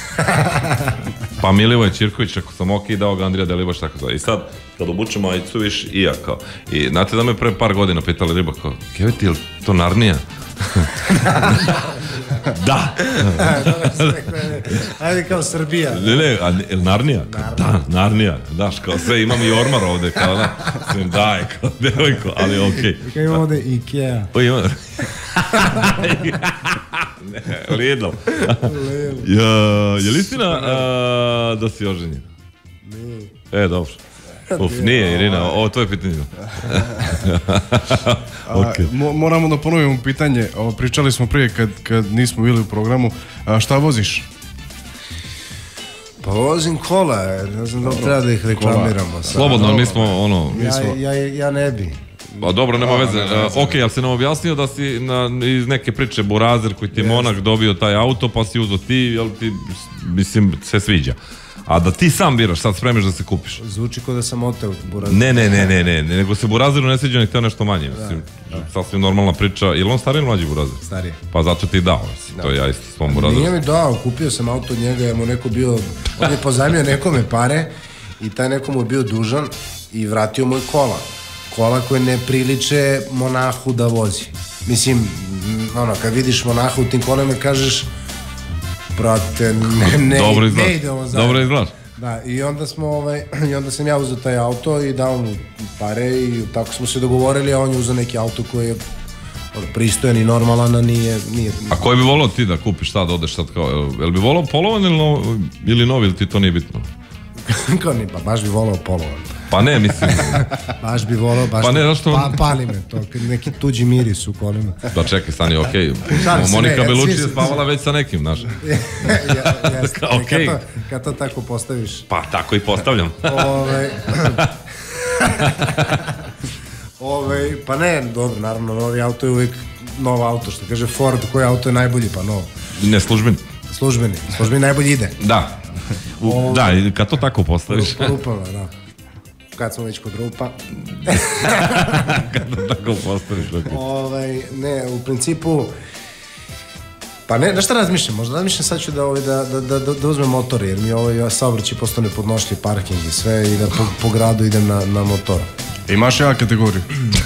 A: Pa Milivoj Ćirković, ako sam ok, dao ga Andrija Delibaš, tako zove. I sad, kad obučemo majicu, viš, i ja kao. I znate da me pre par godina pitali riba kao, Kevi ti, je li to Narnija? Da!
B: Ajde kao Srbija.
A: Ne, ne, a Narnija? Da, Narnija. Daš, kao sve, imam i ormar ovde, kao da. Daj, kao devojko, ali okej.
B: Kao imam ovde Ikea.
A: Pa imam... Ne, Lidl. Ja, je li istina a, da si oženjen?
B: Nije.
A: E, dobro. Uf, nije Irina, ovo to je pitanje. Okay.
D: A, moramo da ponovimo pitanje, o, pričali smo prije kad, kad nismo bili u programu, a, šta voziš?
B: Pa vozim kola, ne znam da li treba da ih reklamiramo.
A: Slobodno, mi smo ono...
B: Ja, ja, ja ne bi.
A: Pa dobro, nema veze. Uh, ok, ali se nam objasnio da si na, iz neke priče Burazer koji ti je monak dobio taj auto pa si uzo ti, jel ti, mislim, se sviđa. A da ti sam biraš, sad spremiš da se kupiš.
B: Zvuči kao da sam oteo Burazer.
A: Ne, ne, ne, ne, ne, nego se Burazeru ne sviđa, nek teo nešto manje. Mislim, sasvim normalna priča. Je li on stariji ili mlađi Burazer?
B: Stariji.
A: Pa zato ti dao, mislim, to ja isto svom Burazeru.
B: Nije mi dao, kupio sam auto od njega, jer mu neko bio, on je pozajmio nekome pare i taj neko mu je bio dužan i vratio mu je kola. Kola koje ne priliče monahu da vozi. Mislim, ono, kad vidiš monaha u tim kolima kažeš, brate, ne, ne,
A: dobro
B: ne ide ovo zajedno.
A: Dobro izgledaš.
B: Da, i onda smo, ovaj, i onda sam ja uzeo taj auto i dao mu pare i tako smo se dogovorili, a on je uzeo neki auto koji je ono, pristojan i normalan, a nije, nije...
A: A koji bi volao ti da kupiš sad, odeš sad kao, jel bi volao polovan ili novi, ili novi, ili ti to nije bitno?
B: Kao ni, pa baš bi volao polovan.
A: Pa ne, mislim...
B: Baš bi volao, baš
A: pa ne, zašto...
B: pa, pali me to, neki tuđi miris u kolima.
A: Da čekaj, stani, okej. Okay. Monika Belucci je spavala već sa nekim, znaš.
B: Okej. Kad, kad to tako postaviš?
A: Pa tako i postavljam.
B: Ove... Ove, pa ne, dobro, naravno, novi auto je uvijek novo auto, što kaže Ford, koji auto je najbolji, pa novo.
A: Ne, službeni.
B: Službeni, službeni najbolji ide.
A: Da. U, da, i kad to tako postaviš.
B: Po rupama, da. Kad smo već kod rupa.
A: Kad to tako postaviš.
B: Ovaj, ne, u principu, pa ne, da šta razmišljam, možda razmišljam sad ću da, ovaj, da, da, da, da uzmem motor, jer mi ovaj saobraćaj postane podnošljiv, parking i sve, i da po, po gradu idem na, na motor.
D: Imaš ja kategoriju?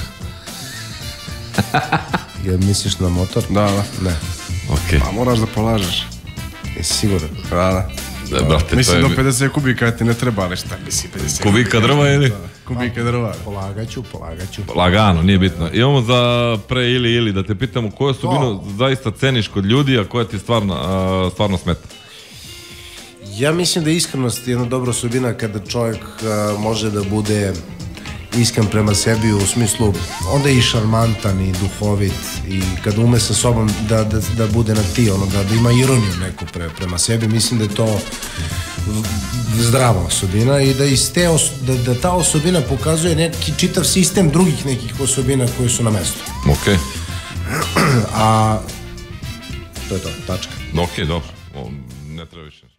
B: Jel misliš na motor?
D: Da, da.
B: Ne.
A: Okay.
D: Pa moraš da polažeš.
B: Jesi siguran?
D: Da, da.
A: Da, brate,
D: Mislim
A: to
D: do
A: je...
D: pedeset kubika ti ne treba, ali šta mislim pedeset
A: Kubika drva ili?
D: Da, kubika drva.
B: Polagaću, polagaću.
A: Lagano, nije bitno. Imamo za pre ili ili da te pitamo koju osobinu zaista ceniš kod ljudi, a koja ti stvarno, a, stvarno smeta?
B: Ja mislim da je iskrenost jedna dobra osobina kada čovjek a, može da bude iskren prema sebi u smislu, onda je i šarmantan i duhovit i kada ume sa sobom da, da, da bude na ti, ono, da, da ima ironiju neku pre, prema sebi, mislim da je to zdrava osobina i da, iz te os, da, da ta osobina pokazuje neki čitav sistem drugih nekih osobina koje su na mestu.
A: Ok.
B: A to je to, tačka.
A: Ok, dobro. O, ne treba više.